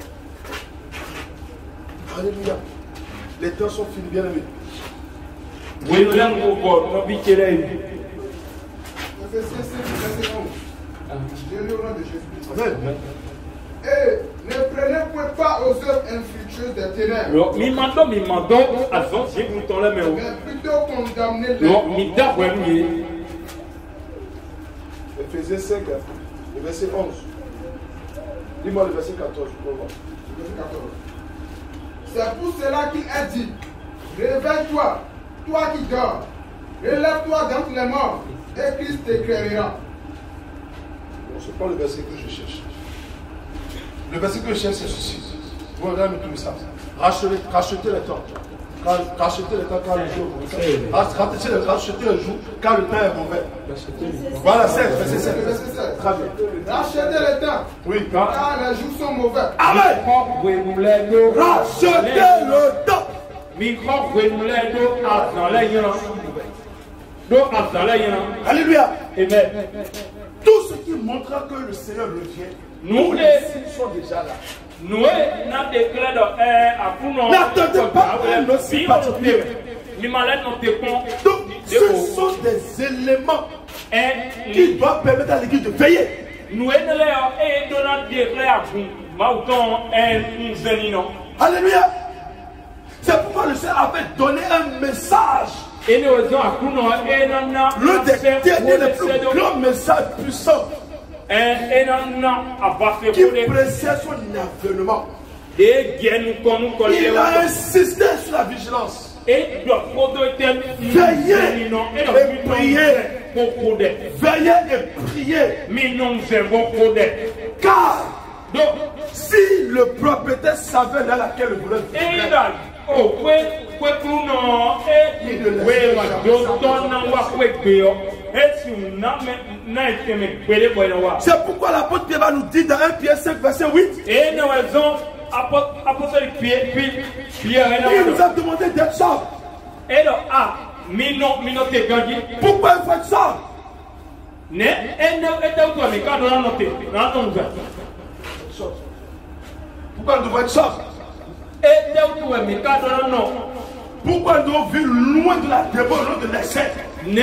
Alléluia. Les temps sont finis, bien aimés. Oui, nous avons au bord, nous avons piqué là. Éphésiens cinq, verset onze. Je lis au nom de Jésus. Amen. Et ne prenez point pas aux œuvres infructueuses des ténèbres. Mi mando, mi mando, avant, j'ai vous ton la main. Mais plutôt condamnez-les. Non, mi da, ouais, mi. Éphésiens cinq, le verset onze. Dis-moi le verset quatorze, je peux voir. Verset quatorze. C'est pour cela qu'il a dit, réveille-toi, toi qui dors, relève-toi d'entre les morts, et Christ t'éclairera. Bon, c'est pas le verset que je cherche. Le verset que je cherche, c'est ceci. Vous regardez tout ça. Rachetez, rachetez le temps. Rachetez le temps quand le jour est mauvais. Rachetez le, rachetez le jour quand le temps est mauvais. Voilà, seize, verset sept. Très bien. Rachetez le temps. Oui. Car les jours sont mauvais. Amen. Rachetez le temps. Alléluia. Amen. Tout ce qui montrera que le Seigneur revient, Nous, les ils sont déjà là. Nous, n'a déclaré à Pounon. N'attendez pas un aussi particulier. Donc, ce sont des éléments qui doivent permettre à l'église de veiller. Nous, Alléluia. C'est pourquoi le Seigneur avait donné un message. Le dernier des plus grands messages puissants qui précède son avènement. Il a insisté sur la vigilance. Veillez et priez. Veillez et priez. Car si le propriétaire savait dans laquelle le voleur vivrait, c'est pourquoi l'apôtre Pierre va nous dire dans un Pierre cinq, verset huit. Il nous a demandé d'être ça. Pourquoi il fait ça? Pourquoi nous devons être ça? Pourquoi nous devons vivre loin de la débauche, loin de l'excès?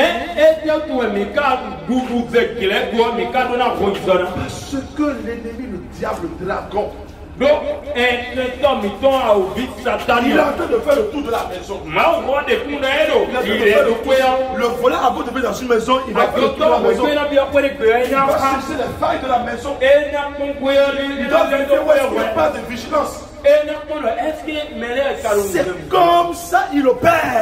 Parce que l'ennemi, le diable, le dragon, il est en train de faire le tour de la maison. Le voleur, avant de venir dans une maison, il va faire le tour de la maison. Il va chercher les failles de la maison. Il doit vérifier où est-ce qu'il n'y a pas de vigilance. C'est comme ça il opère.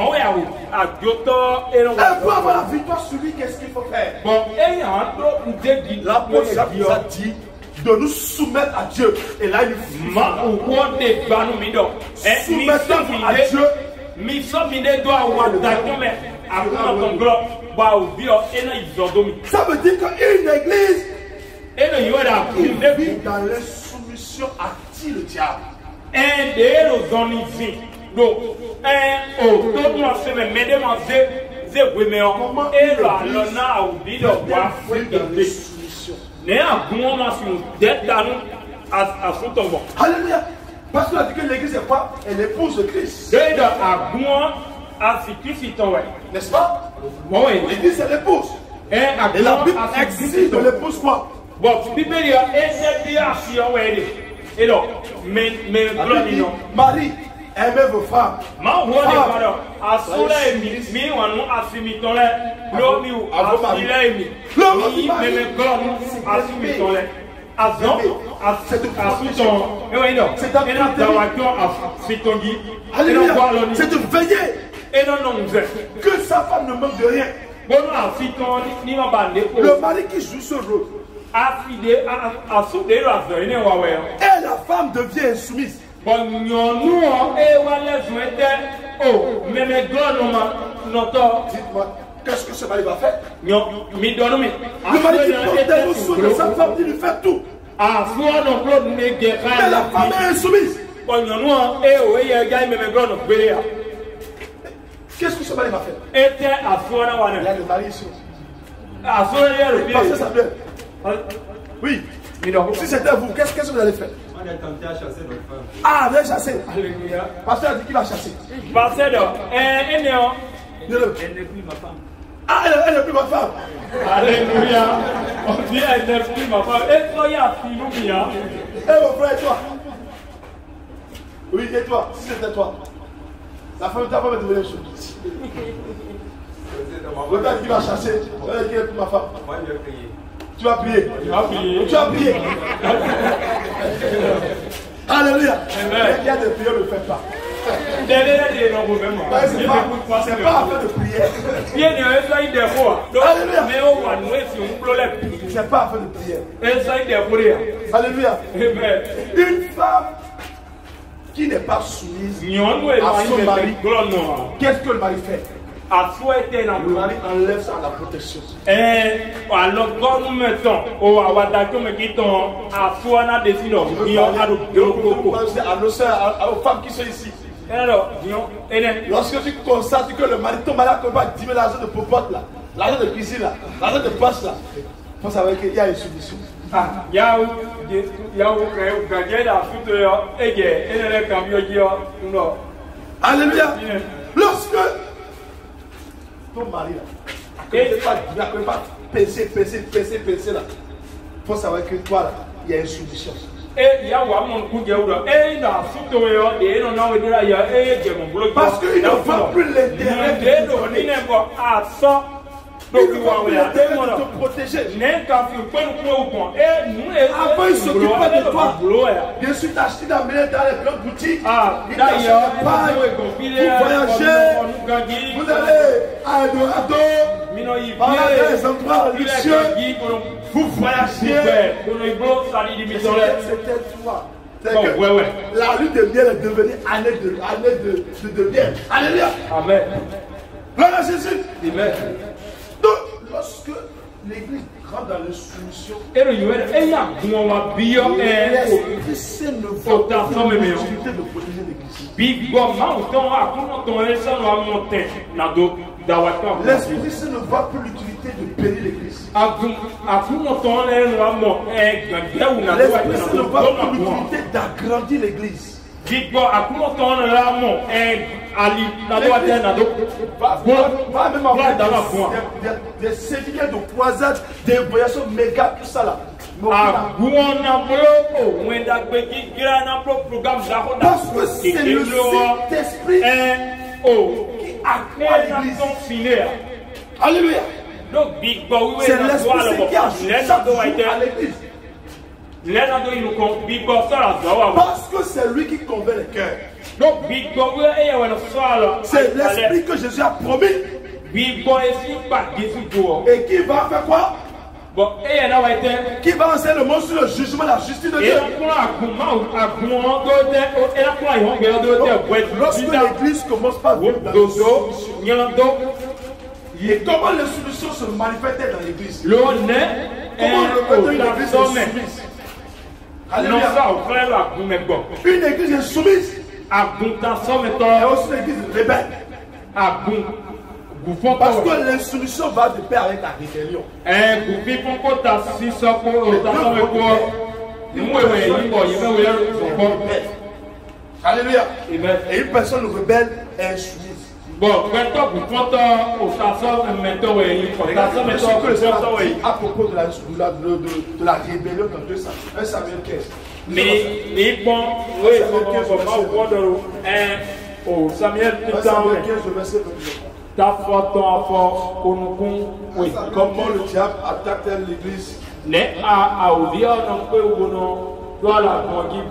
Et pour avoir la victoire sur lui, qu'est-ce qu'il faut faire? L'apôtre nous a dit de nous soumettre à Dieu. Et là, il faut soumettons-nous à Dieu. Ça veut dire qu'une église vit dans l'insoumission active le diable. Comment il Alléluia. Parce qu'on a dit que l'église est quoi? Elle épouse le Christ. N'est-ce pas? L'église est l'épouse. Et la Bible exige de l'épouse quoi? Marie, aimez vos femmes. C'est de veiller que sa femme ne manque de rien. Le mari qui joue ce rôle affidé à souder la zone et la femme devient insoumise. Bon, nous, et voilà, je m'étais, oh, mais mes grands noms, dites-moi, qu'est-ce que ce mari va faire? Non, mais donne-moi. Le mari qui porte des ressources de sa femme, il lui fait tout. Ah, soit non, Claude, mais la femme est insoumise. Bon, nous, et oui, il y a un gars, mais mes grands noms, qu'est-ce que ce mari va faire? Était à soi, il y a le mari ici. À soi, il y a le pire. Pasteur Samuel. Oui. Si c'était vous, qu'est-ce que vous allez faire? On est tenté à chasser notre femme. Ah, vous allez chasser. Alléluia. Pasteur a dit qu'il va chasser. Pasteur, elle n'est plus ma femme. Ah, elle n'est plus ma femme. Alléluia. On dit elle n'est plus ma femme. Et toi, il y a fini, bien. Eh, mon frère, et toi? Oui, et toi? Si c'était toi, la femme de ta femme est devenue soumise. Le gars qui va chasser, tu vas dire qu'il n'est plus ma femme. Moi, je vais prier. Tu vas prier. Tu vas prier. Tu vas prier. Alléluia. Il y a des prières, ne le faites pas. C'est pas, c'est pas affaire de prière. Alléluia. C'est pas affaire de prière. Alléluia. Une femme qui n'est pas soumise à son mari, qu'est-ce que le mari fait? Le mari enlève ça à la protection. Alors, quand nous mettons au Awadako, me quittons à Fouana des Sinos, il y a aux femmes qui sont ici. Alors, lorsque tu constates que le mari, ton mari a combattu dix mille l'argent de popote là, l'argent de cuisine là, l'argent de poche là, il faut savoir qu'il y a une solution. Ah, il y a où il y a où il y a la fuite et il y a un camion. Alléluia. Lorsque ton mari là, il ne peut pas penser, penser, penser, penser là, il faut savoir que toi là, il y a une solution. Parce qu'il ne va plus l'intérêt de te donner. Il va te protéger. Avant, il s'occupe pas de toi. Bien sûr, t'as acheté dans les grandes boutiques. Il t'achète des pailles. Vous voyagez. Vous allez à Eldorado. Dans les endroits luxueux. Vous voyagez. C'était toi. C'est que ouais, ouais. la lune de miel est devenue année de, année de, de, de miel. Alléluia. Amen. Gloire à Jésus. Amen. Donc, lorsque l'église rentre dans les solutions, l'Esprit Saint ne voit pas l'opportunité de protéger l'église. L'Esprit Saint ne voit plus l'utilité de bénir l'église. L'Esprit Saint ne voit plus l'utilité d'agrandir l'église. Va même avoir des, des séminaires de croisade, des voyages méga, tout ça là. Parce que c'est le Saint-Esprit qui accroît l'église. Alléluia. C'est l'Esprit qui ajoute chaque jour à l'église. Parce que c'est lui qui convainc les cœurs. C'est l'Esprit que Jésus a promis. Et qui va faire quoi? Qui va enseigner le monde sur le jugement, la justice de Dieu. Lorsque l'église commence par vivre dans les solutions, et comment les solutions se manifestent dans l'église? Comment le mettre une église soumise? Alléluia. Une église insoumise et aussi une église rebelle. Parce que l'insoumission va de pair avec la rébellion. Alléluia. Et une personne rebelle est insoumise. Bon, maintenant, vous prenez au station, maintenant, à propos de la, de la, de, de la rébellion dans deux Samuel quinze. Mais, mais bon, oui, oh, Samuel quinze, ta faute, ta faute, oui. Comment le diable attaque l'église? Les a à ouvrir, donc, ou non, doit la conduire.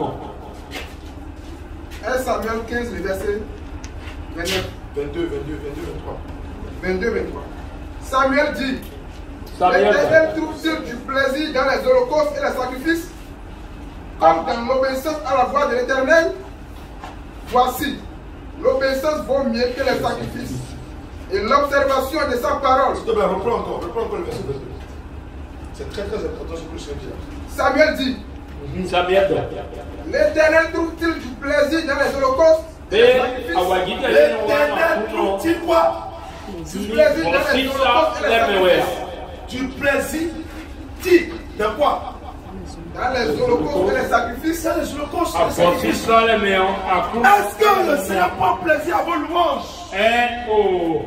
un Samuel quinze, le verset vingt-neuf. vingt-deux, vingt-deux, vingt-deux, vingt-trois. vingt-deux, vingt-trois. Samuel dit: L'Éternel trouve-t-il du plaisir dans les holocaustes et les sacrifices, comme dans l'obéissance à la voix de l'Éternel? Voici, l'obéissance vaut mieux que les sacrifices, et l'observation de sa parole. S'il te plaît, reprends encore, reprends encore le verset de c'est très très important ce que je dis. Samuel dit, Samuel, l'Éternel trouve-t-il du plaisir dans les holocaustes et les sacrifices? L'Éternel trouve-t-il quoi? Du plaisir dans les holocaustes et les sacrifices. Du plaisir, dit de quoi? Dans les holocaustes et les sacrifices. Dans les holocaustes et les sacrifices. Est-ce que le Seigneur prend plaisir à vos louanges? Eh oh.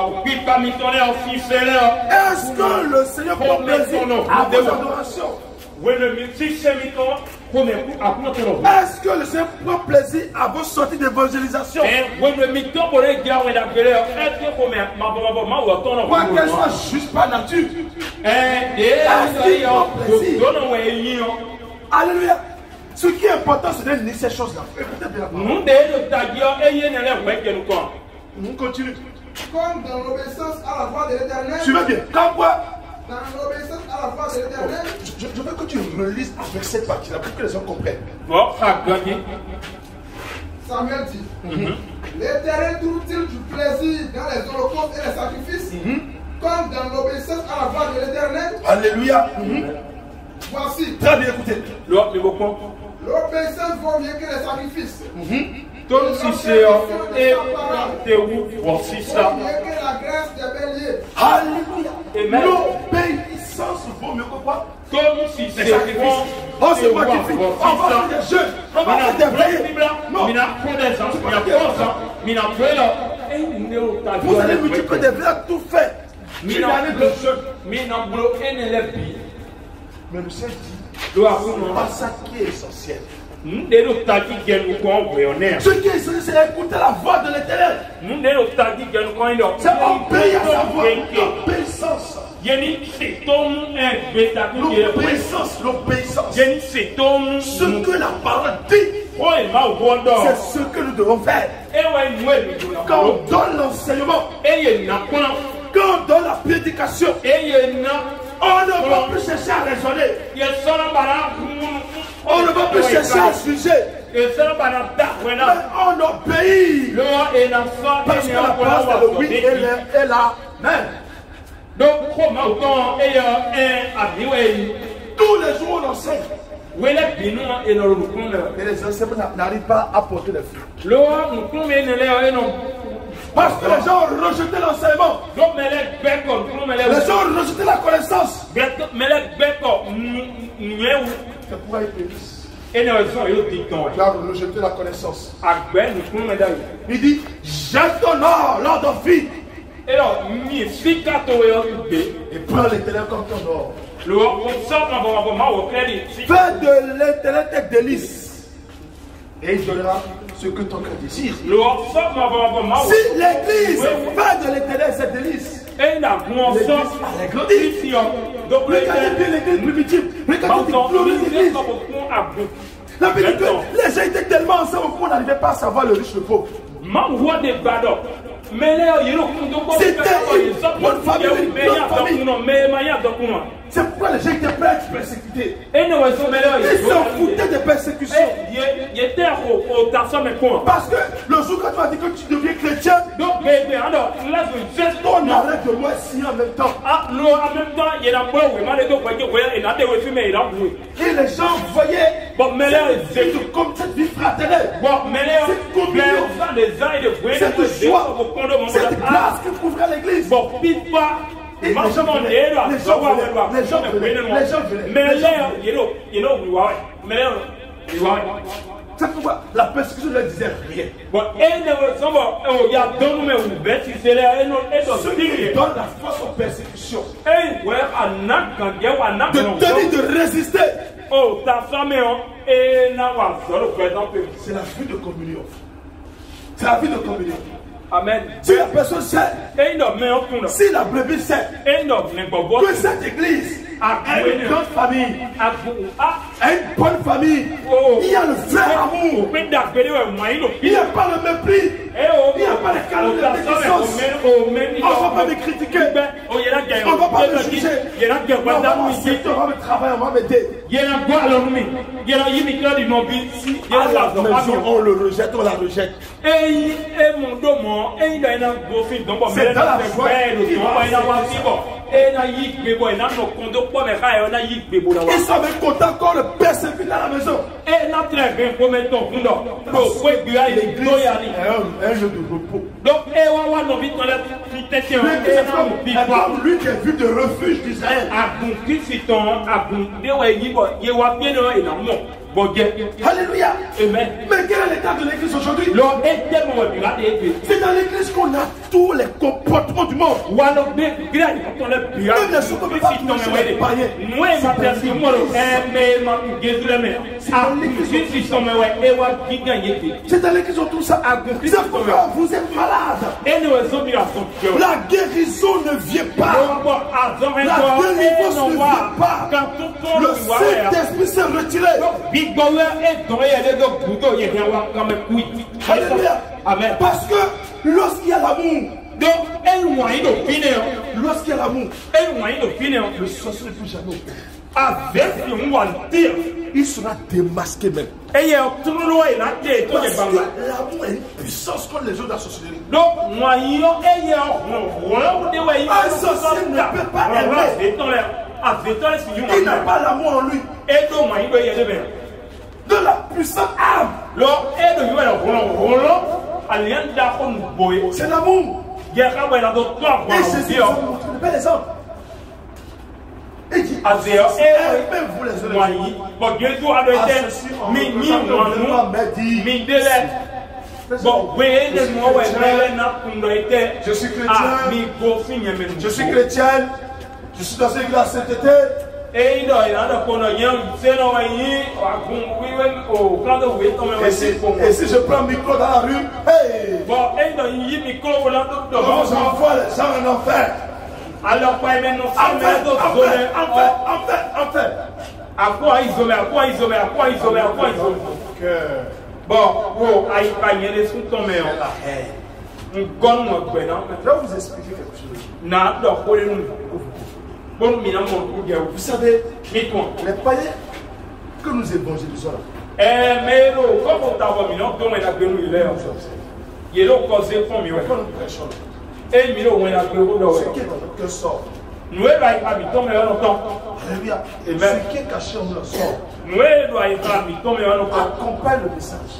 Est-ce que le Seigneur prend plaisir à vos adorations? Est-ce que le Seigneur prend plaisir à vos sorties d'évangélisation? Quoi qu'elle soit juste par nature. Est-ce qu'il prend plaisir? Alléluia. Ce qui est important, ce n'est ni ces choses-là. Écoutez bien. On continue. Comme dans l'obéissance à la voix de l'Éternel. Suivez bien. Comme quoi? Dans l'obéissance à la voix de l'Éternel. Je, je veux que tu relises avec cette partie-là pour que les gens comprennent. Samuel dit, mm-hmm. L'Éternel trouve-t-il du plaisir dans les holocaustes et les sacrifices, mm-hmm. comme dans l'obéissance à la voix de l'Éternel? Alléluia. Mm-hmm. Voici. Très bien écoutez. L'obéissance vaut mieux que les sacrifices. Mm-hmm. Comme si c'est et t'es où voici ça. Alléluia. L'obéissance vaut mieux que quoi? Comme si c'est oh, c'est moi qui fais. On va faire des jeux. On va faire des veillées. Non. Vous allez me dire que des veillées a tout fait. Une année de jeu. Mais le Seigneur dit, c'est pas ça qui est essentiel. Ce qui est essentiel, c'est écouter la voix de l'Éternel. C'est obéir à sa voix. L'obéissance. L'obéissance, l'obéissance. Ce que la parole dit, c'est ce que nous devons faire. Quand on donne l'enseignement, quand on donne la prédication, on ne va plus chercher à raisonner. On ne va plus chercher à juger. Mais on obéit. Parce que la place de oui est là même. Donc, tous les jours on enseigne. Et les enseignants n'arrivent pas à porter les fruits. Parce que les gens ont rejeté l'enseignement. Les gens ont rejeté la connaissance. C'est pourquoi ils périssent. Il a rejeté la connaissance. Il dit, jette ton or, l'or d'Ophir. Et prends l'Éternel comme ton or. Fais de l'Éternel tes délices. Et il donnera ce que ton cœur désire. Si l'Église fait de l'Éternel ses délices, l'Église allait grandir. Regardez bien l'Église primitive. Regardez bien l'Église. La vérité, les gens étaient tellement ensemble qu'on n'arrivait pas à savoir le riche et le pauvre. C'était une bonne famille, une bonne famille. C'est pourquoi les gens étaient prêts à être persécutés. Ils s'en foutaient des persécutions. Parce que le jour quand tu as dit que tu deviens chrétien, on arrête de moi si en même temps. Et les gens voyaient cette, comme cette vie fraternelle, cette communion, cette joie, cette grâce qui couvrait l'église. Et les gens venaient, les gens venaient, les gens venaient, les gens venaient. C'est pourquoi la persécution ne leur disait rien. Ceux qui donnent la force aux persécutions, de tenir, de résister, c'est la vie de communion. C'est la vie de communion. Amen. Si la personne sait, si la brebis sait que cette église a une grande famille, a une bonne famille, il y a le vrai amour, il n'y a pas le mépris, il n'y a pas les calomnies, les réticences. On ne va pas me critiquer, on ne va pas me juger. On va me travailler, on va m'aider. À la maison, on le rejette, on la rejette. C'est dans la joie. Ils sont même contents quand le père se vit dans la maison. Un jeu de repos. Donc, lui qui est vu de refuge d'Israël. Alléluia. Amen. Mais quel est l'état de l'église aujourd'hui? C'est dans l'église qu'on a tous les comportements du monde. Même les choses qu'on ne peut pas toucher les païens. C'est dans l'église où tout ça. C'est pourquoi vous êtes malade. La guérison ne vient pas. La délivrance ne vient pas. Le Saint-Esprit s'est retiré. Amen. Parce que lorsqu'il y a l'amour, lorsqu'il y a l'amour, le sorcier ne peut jamais. Il sera démasqué même. Parce que l'amour a une puissance contre les autres de la sorcellerie. Un sorcier ne peut pas aimer. Il n'a pas l'amour en lui. De la puissante âme. C'est l'amour. Et Jésus nous montre le bel exemple. Et dit, aimez-vous les Je suis chrétien. Je suis chrétienne. Je suis dans une glace sainteté. Et si, et si je prends un micro dans la rue, hey, j'envoie les gens en enfer. Alors, en fait, en fait, en fait, en fait, en fait. À quoi isoler, à quoi isoler, à quoi isoler, à quoi isoler. Bon, bon, aïe, aïe, les sous ton mère. Je vais vous expliquer quelque chose. Vous savez, les païens que nous évangélisons là. Ce qui est dans notre cœur sort. Alléluia. Ce qui est caché en nous sort. Accompagne le message.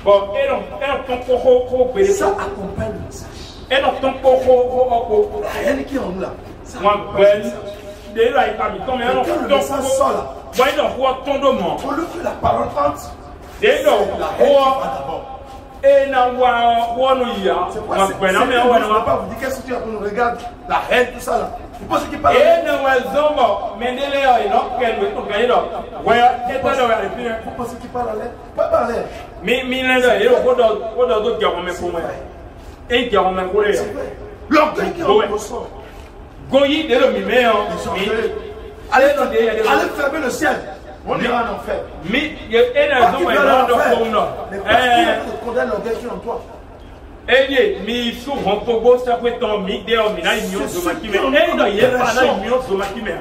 Ça accompagne le message. Rien qui est en nous là. Et quand le message sort là, on lui fait la parole entre. La haine va d'abord. C'est pourquoi je ne peux pas vous dire qu'est-ce que tu as pour nous regarder. La haine, tout ça là. Vous pensez qu'il parle. Vous pensez qu'il parle à l'air. Pas par l'air. L'orgueil qui est en nous sort. Allez fermer le ciel. On ira en enfer. Mais il y a une raison. Mais parce qu'il condamne l'orgueil qui est en toi. Mais souvent, Togo, ça peut être en midi, en mina, il y a une zomakime. Et il y a pas là, il y a une zomakime.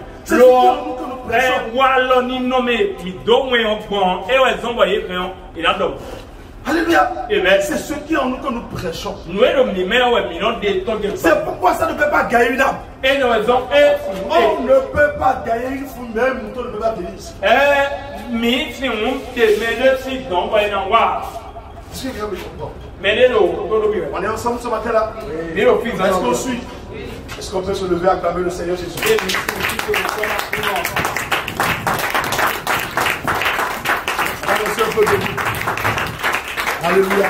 Alléluia. C'est ce qui est en nous que nous prêchons. C'est pourquoi ça ne peut pas gagner une âme. On ne peut pas gagner une foule, même on ne peut pas gagner ici. On est ensemble ce matin-là. Est-ce qu'on suit? Est-ce qu'on peut se lever à acclamer le Seigneur Jésus? Allons-y un peu de vous. Alléluia.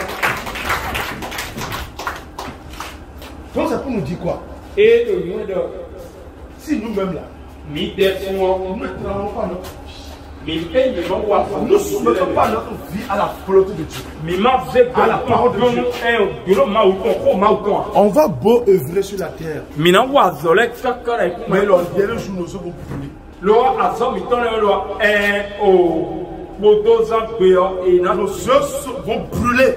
Donc c'est pour nous dire quoi? Et si nous-mêmes là, nous ne travaillons pas notre vie. Nous ne soumettons pas notre vie à la volonté de Dieu. À la parole de Dieu. On va beau œuvrer sur la terre. Mais le dernier jour, nous sommes brûlés. Nos œuvres vont brûler.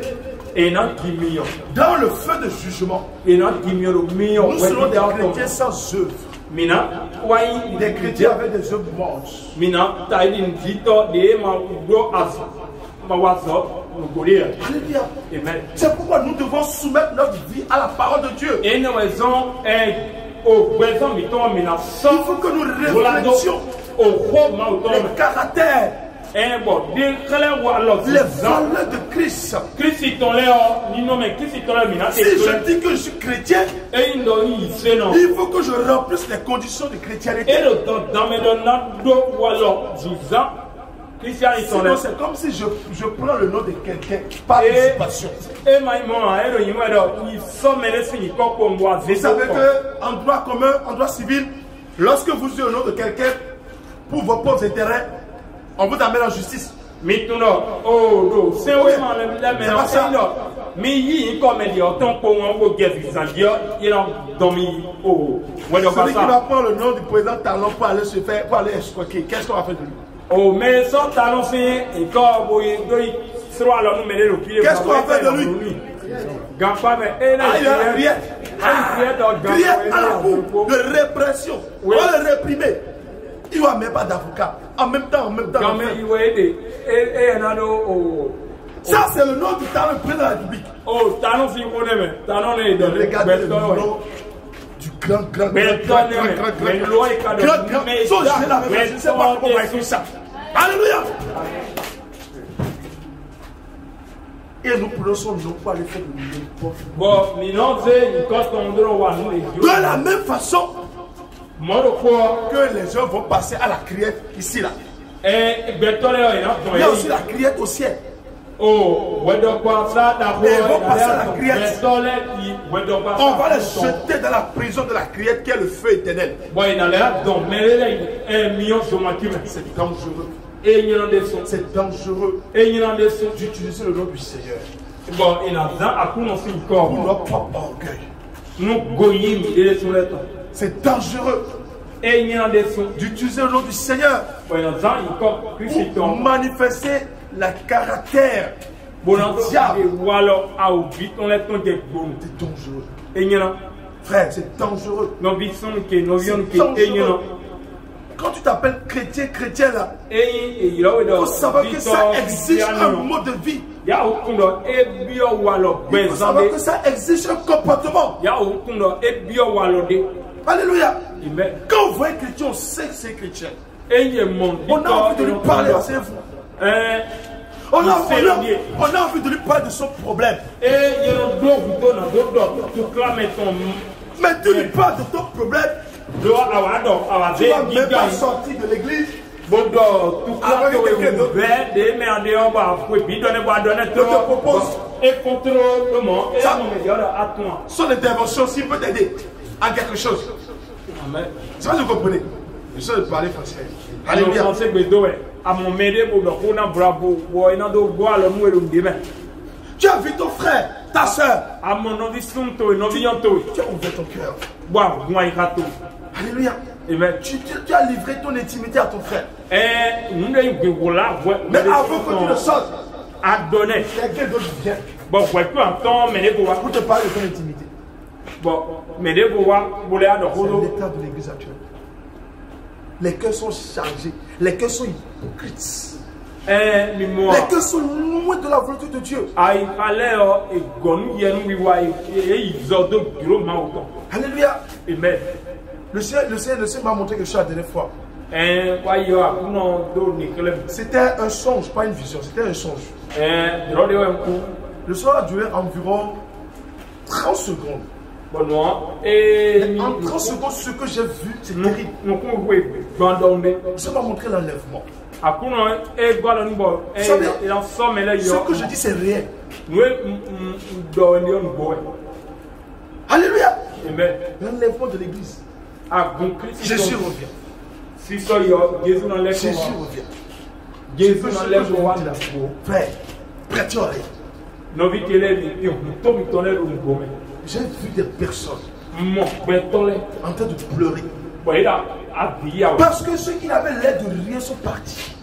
Dans le feu de jugement. Nous serons des chrétiens sans œuvres. Mina, why des chrétiens avec des œuvres mortes. Mina, t'as dit une vito de ma go as ma wazo, nous courir. Alléluia. Amen. C'est pourquoi nous devons soumettre notre vie à la parole de Dieu. Et nous raison est au besoin de ton mina. Il faut que nous réfléchissions au roman les caractères, un bon, les valeurs de Christ. Christ est ton léon, ni non mais Christ est ton léon. Si je dis que je suis chrétien, et il il faut que je remplisse les conditions de chrétienté. Et le temps dans mes donnants, ou alors, Zouza, Christian est ton léon. C'est comme si je, je prends le nom de quelqu'un par participation. Et maïmon, et le yimo, il somme les signes comme moi. Vous savez qu'en droit commun, en droit civil, lorsque vous êtes au nom de quelqu'un pour vos propres intérêts, on vous amène en justice. Mais tout non, oh non, c'est vraiment la même chose. Mais il comme il y a tant pour moi au guerre il a dormi au. Celui qui va prendre le nom du président Talon pour aller se faire, pour aller escroquer, qu'est-ce qu'on va faire de lui? Oh, mais sans Talon, c'est et quand vous sera alors nous mener le pied. Qu'est-ce qu'on va faire de lui? Gampa, mais et là, il y a rien. Rien à la cour de répression. On va le réprimer. Il n'y a même pas d'avocat. En même temps, en même temps. Ça, c'est le nom du talent président de la République. Oh, talent, c'est qu'on aime. Talent, est de regardez le nom du grand, grand, grand, grand, grand, grand, grand, grand. Je ne sais pas comment on va écrire ça. Alléluia. Et nous prononçons non pas le fait de n'importe quoi. De la même façon que les gens vont passer à la criette ici là. Il y a aussi la criette au ciel. Oh, et ils vont passer à la criette. On va les jeter dans la prison de la criette qui est le feu éternel. C'est dangereux. C'est dangereux d'utiliser le nom du Seigneur pour notre propre orgueil. C'est dangereux d'utiliser le nom du Seigneur pour manifester le caractère du diable. C'est dangereux. Frère, c'est dangereux. C'est dangereux. Quand tu t'appelles chrétien, chrétien là, il faut savoir que ça exige un mode de vie. Il faut savoir que ça exige un comportement. Alléluia. Quand on voit un chrétien, on sait que c'est un chrétien. On a envie de lui parler, c'est vous. On a, on, a, on a envie de lui parler de son problème. Mais tu lui parles de ton problème. Tu ne vas même pas sortir de l'église. Avec quelqu'un d'autre. Je te propose. Son intervention, s'il peut t'aider à quelque chose. C'est pas que vous comprenez. Je sais parler français. Alléluia. Tu as vu ton frère, ta soeur. Tu as ouvert ton cœur. Alléluia. Tu, tu, tu as livré ton intimité à ton frère. Mais avant que tu le sortes, quelqu'un d'autre vient pour te parler de ton intimité. C'est l'état de l'église actuelle. Les cœurs sont chargés. Les cœurs sont hypocrites. Les cœurs sont loin de la volonté de Dieu. Alléluia. Amen. Le Seigneur, le Seigneur, le Seigneur m'a montré quelque chose la dernière fois. C'était un songe, pas une vision. C'était un songe. Le songe a duré environ trente secondes. Et en trente secondes, ce que j'ai vu, c'est terrible. Ça m'a montré l'enlèvement. Ce que je dis, c'est réel. Alléluia. L'enlèvement de l'église. Jésus revient. Jésus revient. Jésus revient. Frère, prête l'oreille. J'ai vu des personnes en train de pleurer. Parce que ceux qui avaient l'air de rien sont partis.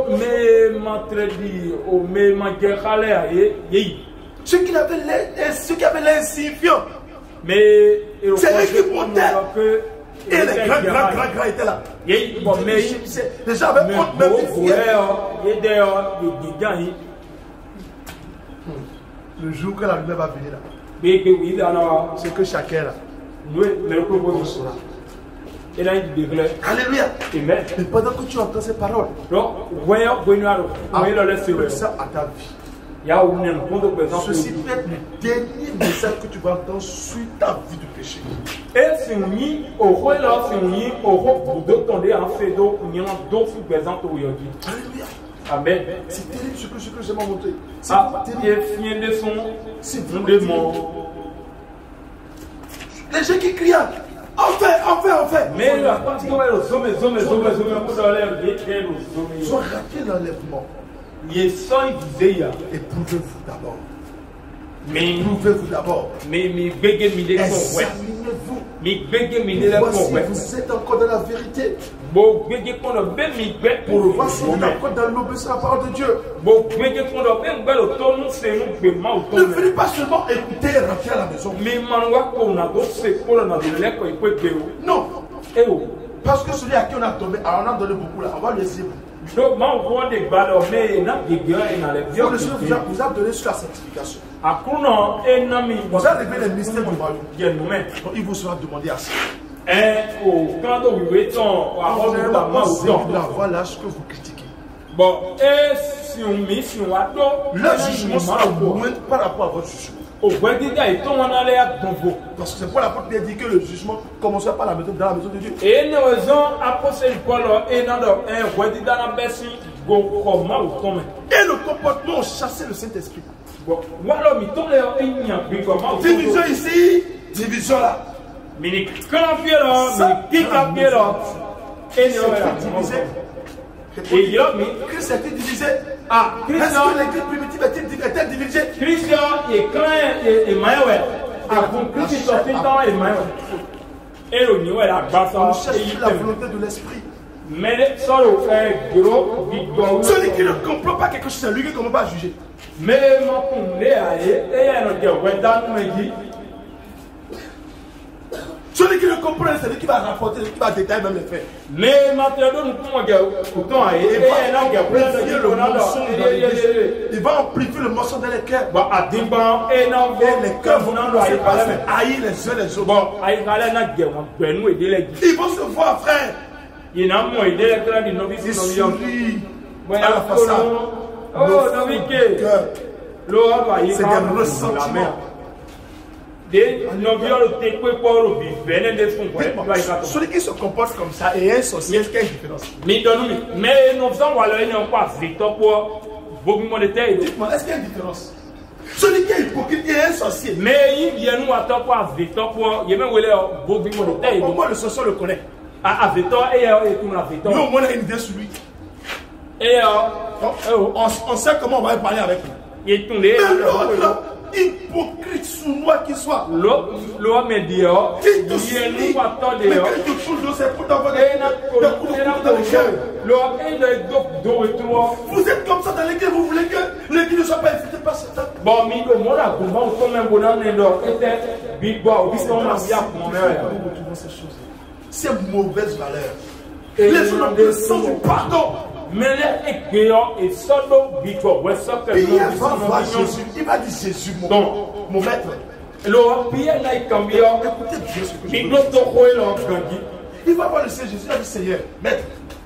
Ceux qui avaient l'air, ceux qui avaient l'air insignifiant, c'est eux qui montaient. Et les grands, grands, grands, grands étaient là. Bon, mais les gens avaient honte même le jour que la lumière va venir là, c'est que chacun là, on saura. Alléluia. Amen. Mais pendant que tu entends ces paroles, appelle ça à ta vie. Ceci peut être le dernier message que tu vas entendre sur ta vie de péché. Alléluia. Amen. C'est terrible ce que, ce que j'ai montré. C'est Ah, terrible. C'est vraiment les gens qui crient, enfin, enfin, enfin. Mais la partie où elle est zoomée, zoomée, zoomée, zoomée, pour aller ils ont raté l'enlèvement. ils sont disés. Éprouvez-vous d'abord. Mais Éprouvez-vous d'abord. mais mais bégué mille Examinez-vous. mais bégué mille Voici, vous êtes encore dans la vérité. bon bégué qu'on a bien mis Pour voir si vous êtes encore dans l'obéissance à la parole de Dieu. bon bégué qu'on a bien bel autour nous c'est nous que mal Ne venez pas seulement écouter et rentrer à la maison. mais manwa qu'on a donc c'est pour on a donné l'école il peut béo Non. et oh Parce que celui à qui on a tombé, on a donné beaucoup là. On va lui laisser beaucoup. donc moi on voit des ballons mais n'a des gars et n'a les Vous, vieux le Seigneur vous a, vous a donné sur la sanctification. à coulant et n'a mis Vous avez révélé les mystères du royaume. bien nous mais Donc il vous sera demandé à ça. un au quand on veut ton à Vous n'avez pas rendre pensé dans la voix là ce que vous critiquez. bon et si on met si on a tout Le jugement sera moindre par rapport à votre jugement. au vrai dégât et ton on allait à bon Parce que c'est pour l'apôtre qui a dit que le jugement commençait par la maison, dans la maison de Dieu. et nous raison apôtre Paul et dans un vrai dégât dans bessi go comment au tombe Et le comportement ont chassé le Saint-Esprit. bon voilà mi tombe et il n'y a plus comment Division ici, division là. mais quand pied là mais qui cap pied là et nous C'est divisé. et il a mis Christ a été divisé. ah Est-ce Christian que l'église primitive a-t-elle divisé? Christian est craint et maïwé ah bon Christian sorti dans et maïwé et le niveau la basse On cherche la volonté de l'esprit. mais solo est gros bigou Celui qui ne comprend pas quelque chose, c'est lui qui ne comprend pas à juger. mais mon tourné et il y a un gars ouais dans me dit Celui qui ne comprend pas, c'est lui qui va rapporter, qui va détailler même les faits. mais maintenant nous pouvons gars pourtant et il y a un gars amplifier le mensonge dans l'église. Il va amplifier le mensonge dans les cœurs. bon à dimban et non Et les cœurs vont nous haïr les uns les autres. bon aïe fallait na gars on peut nous aider les Ils vont se voir, frère. il n'a pas aider les frères du novice Ils novice sourient ouais à la façade. oh novice l'eau va y C'est des ressentiments. des novices le téqué pour le vivre des fonds Celui qui se comporte comme ça et un sorcier, quelle différence? mais donne mais nous faisons voilà il n'y a pas victoire pour beaucoup de terre Dites-moi, est-ce qu'il y a une différence? Celui qui est hypocrite et un sorcier. mais il vient nous attendre pour victoire pour il y a même beaucoup de terre Au moins le sorcier le connaît. à victoire et et tout la victoire Nous au moins on a une idée sur lui. et On, on sait comment on va parler avec lui. il tourné Mais l'autre, hypocrite sournois qu'il soit. l'eau l'eau me dit oh Il te il est sourit. nous attendre Mais oh quand il te touche, c'est pour t'avoir et na des coups de couteau dans le cœur. l'eau et le dos dos et trois Vous êtes comme ça dans l'église, vous voulez que l'église ne soit pas effectuée par Satan. bon mi do mo la ko mo to me bona ne do ete big boy bi so ma bia ko me Nous retrouvons ces choses. Ces mauvaises valeurs. Les gens ont besoin du pardon. mais les écrions et solo big boy ouais ça que Et il va voir Jésus. Il va dire Jésus, mon, Donc, mon maître. l'eau bien na cambio Écoutez bien ce que je mi veux do dire. to ko lo gangi Il va voir le Seigneur Jésus. Il va dire Seigneur, maître,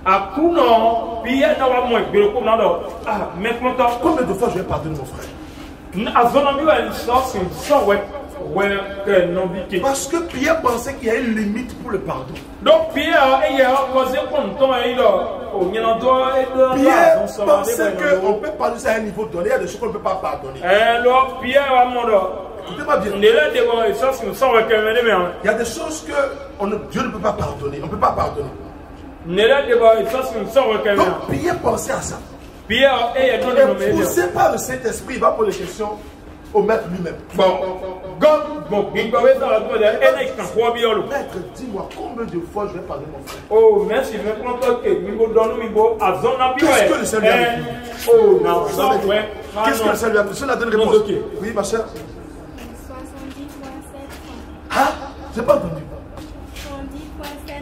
akuno bien na wa mo gbero ko na do ah mais content combien de fois je vais pardonner mon frère? azona mi wa so sin so we we que non bi Parce que Pierre pensait qu'il y a une limite pour le pardon. donc Pierre et il a posé pour ton et là au nyana do et de Pierre pensait qu'on peut pardonner à un niveau donné. Il y a des choses qu'on ne peut pas pardonner. eh lo Pierre wa mo do Écoutez-moi bien. ne la de bo so sin so we que me mais Il y a des choses que on ne- Dieu ne peut pas pardonner. On ne peut pas pardonner. ne la de bo so sin so we que me Donc Pierre pensait à ça. Pierre et il donne Et le poussé par le Saint-Esprit, il va poser des questions au maître lui-même. bon God bon big boy dans la toi et là il kan quoi bien le Maître, dis-moi combien de fois je vais pardonner mon frère? oh merci mais prends que mi go donne mi go azona bi Qu'est-ce que le Seigneur a dit? oh non so we Qu'est-ce que le Seigneur lui a dit? Cela donne réponse. Non, ok. Oui, ma chère. soixante-dix fois sept fois. Ah, j'ai pas entendu. soixante-dix fois sept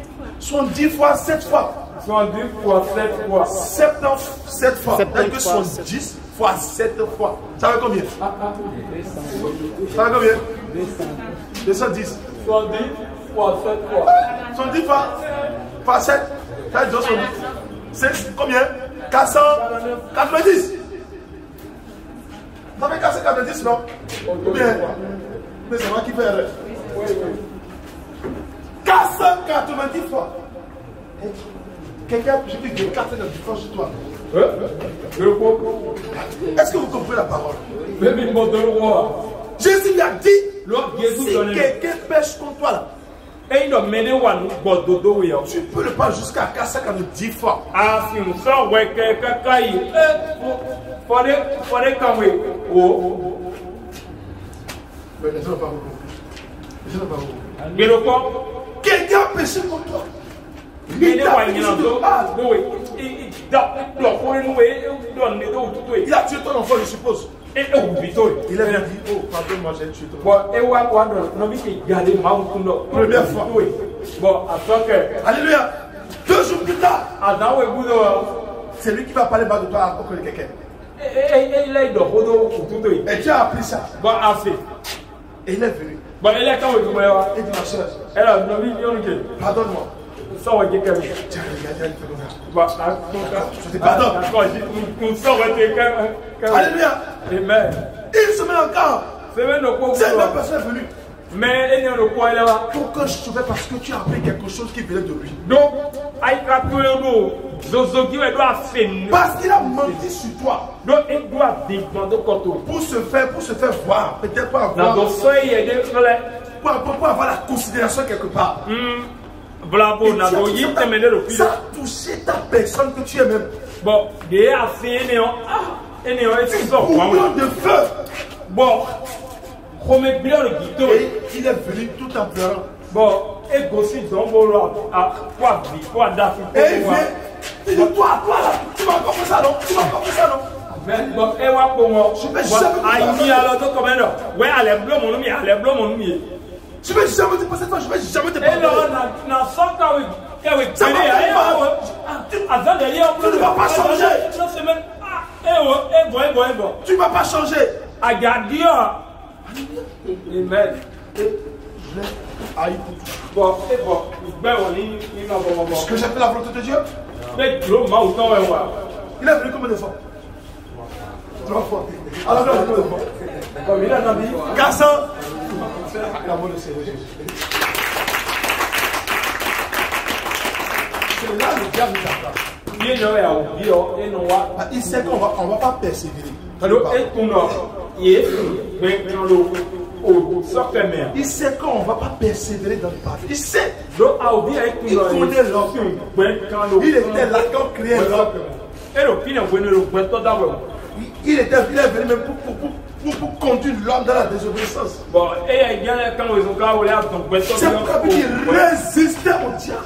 soixante-dix fois sept fois. soixante-dix fois sept fois. soixante-dix-sept fois. C'est-à-dire que soixante-dix fois sept fois. Ça fait combien? Ça fait combien? deux cent dix. soixante-dix fois sept fois. soixante-dix fois, fois sept. Ça fait deux cent dix. C'est combien? quatre cent quatre-vingt-dix. Ça fait quatre cent quatre-vingt-dix, non? Combien? Mais c'est moi qui fais erreur. quatre cent quatre-vingt-dix fois. Quelqu'un, je dis que quatre cent quatre-vingt-dix fois chez toi. Est-ce que vous comprenez la parole? Jésus lui a dit, si quelqu'un pêche contre toi là, tu peux le pas jusqu'à quatre cent quatre-vingt-dix fois. Mais les gens n'ont pas beaucoup. Les gens n'ont pas beaucoup. Quelqu'un a péché contre toi. Il a tué ton enfant, je suppose. Il a dit, oh, pardon-moi, j'ai tué ton enfant. Première fois. Alléluia. Deux jours plus tard, c'est lui qui va parler bas de toi auprès de quelqu'un. Et tu as appris ça. Et il est venu. Et dit, ma soeur, pardonne-moi. Pardon. Alléluia. Amen. Une semaine encore. C'est la même personne est venue. Mais pourquoi je trouvais? Parce que tu as appris quelque chose qui venait de lui. Donc, parce qu'il a menti sur toi. Donc, il doit demander pour se faire, pour se faire voir, peut-être pas avoir, pour, pour, pour avoir la considération quelque part. Mm. Bravo, ça a touché ta personne que tu es même. Bon, il a fait un bouillon de feu. Bon, et il est venu tout en pleurant. Bon, et aussi dans mon à quoi quoi d'affaire. Et il vient, il dit toi, toi là, tu m'as encore fait ça non? Tu m'as encore fait ça non? Mais bon, et moi pour moi, je vais jamais te alors donc comment non? Ouais, allez blanc mon ami, allez blanc mon ami. Je vais jamais te passer toi, je vais jamais te passer. Et là, on a cent ans oui. Et oui, ça va pas. Tu ne vas pas changer. Non, c'est même eh ouais, eh bon, eh bon, eh bon. Tu ne vas pas changer. Agadio. Amen. Aïe. Bon, et bon, ben on y va bon bon. Ce que j'ai fait la volonté de Dieu. Mais gros ma autant ouais ouais. Il est venu combien de fois? Trois fois. Alors là, combien de fois? Comme il a dit quatre cents. L'amour de Seigneur Jésus. C'est là le diable nous attrape. Il sait qu'on va, on va pas persévérer. Il sait qu'on ne va pas persévérer dans le passé. Il sait. Il connaît l'homme. Il était là quand on créait l'homme. Il était il est venu même pour, pour, pour, pour, pour conduire l'homme dans la désobéissance. C'est pourquoi il résistait au diable.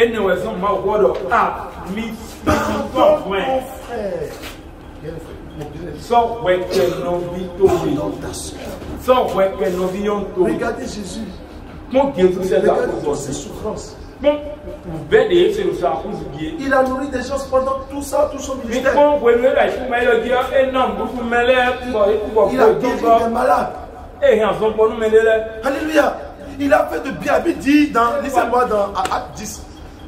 Pardon, mon frère. Regardez Jésus. Regardez ses souffrances. Il a nourri des gens pendant tout ça, tout son ministère. Il a guéri des malades. Alléluia. Il a fait de bien. Il dit dans, lisez-moi dans Acte dix.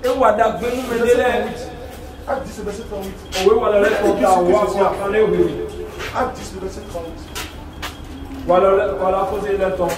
Acte dix, verset trente-huit. Acte dix, verset trente-huit. Voilà, voilà, posez le temps.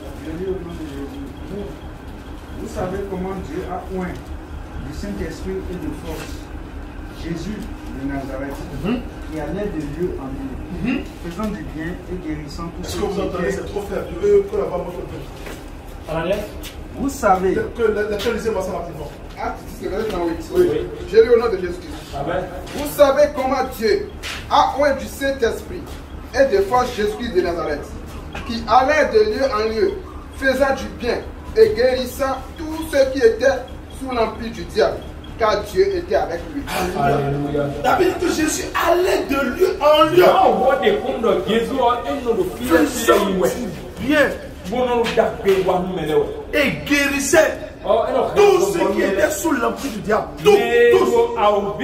Vous savez comment Dieu a oint du Saint-Esprit et de force Jésus de Nazareth, mm-hmm. qui allait de lieu en lieu, mm-hmm. faisant du bien et guérissant tous ceux qui étaient. Est-ce que vous entendez? C'est trop faible. Je veux que la voix monte un peu. Vous savez. Que lisez-moi ça rapidement. Acte dix, verset trente-huit. Oui. Oui. J'ai lu au nom de Jésus-Christ. Amen. Vous savez comment Dieu a oint du Saint-Esprit et de force Jésus-Christ de Nazareth, qui allait de lieu en lieu, faisant du bien et guérissant tous ceux qui étaient sous l'empire du diable, car Dieu était avec lui. Alléluia. David dit que Jésus allait de lieu en lieu. Faisant du bien et guérissait Tout ce qui était sous l'emprise du diable, tout, tout, toute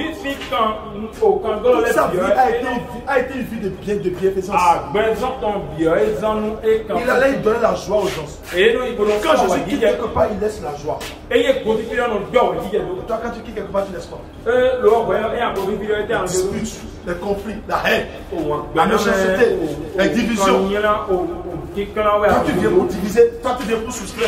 sa vie a été, a été une vie de bien, de bienfaisance. Il allait y donner la joie aux gens. Quand Jésus quitte quelque part, il laisse la joie. Toi, quand tu quittes quelque part, tu laisses quoi? Les disputes, les conflits, la haine, la méchanceté, les divisions. Quand tu viens pour diviser, toi tu viens pour soustraire.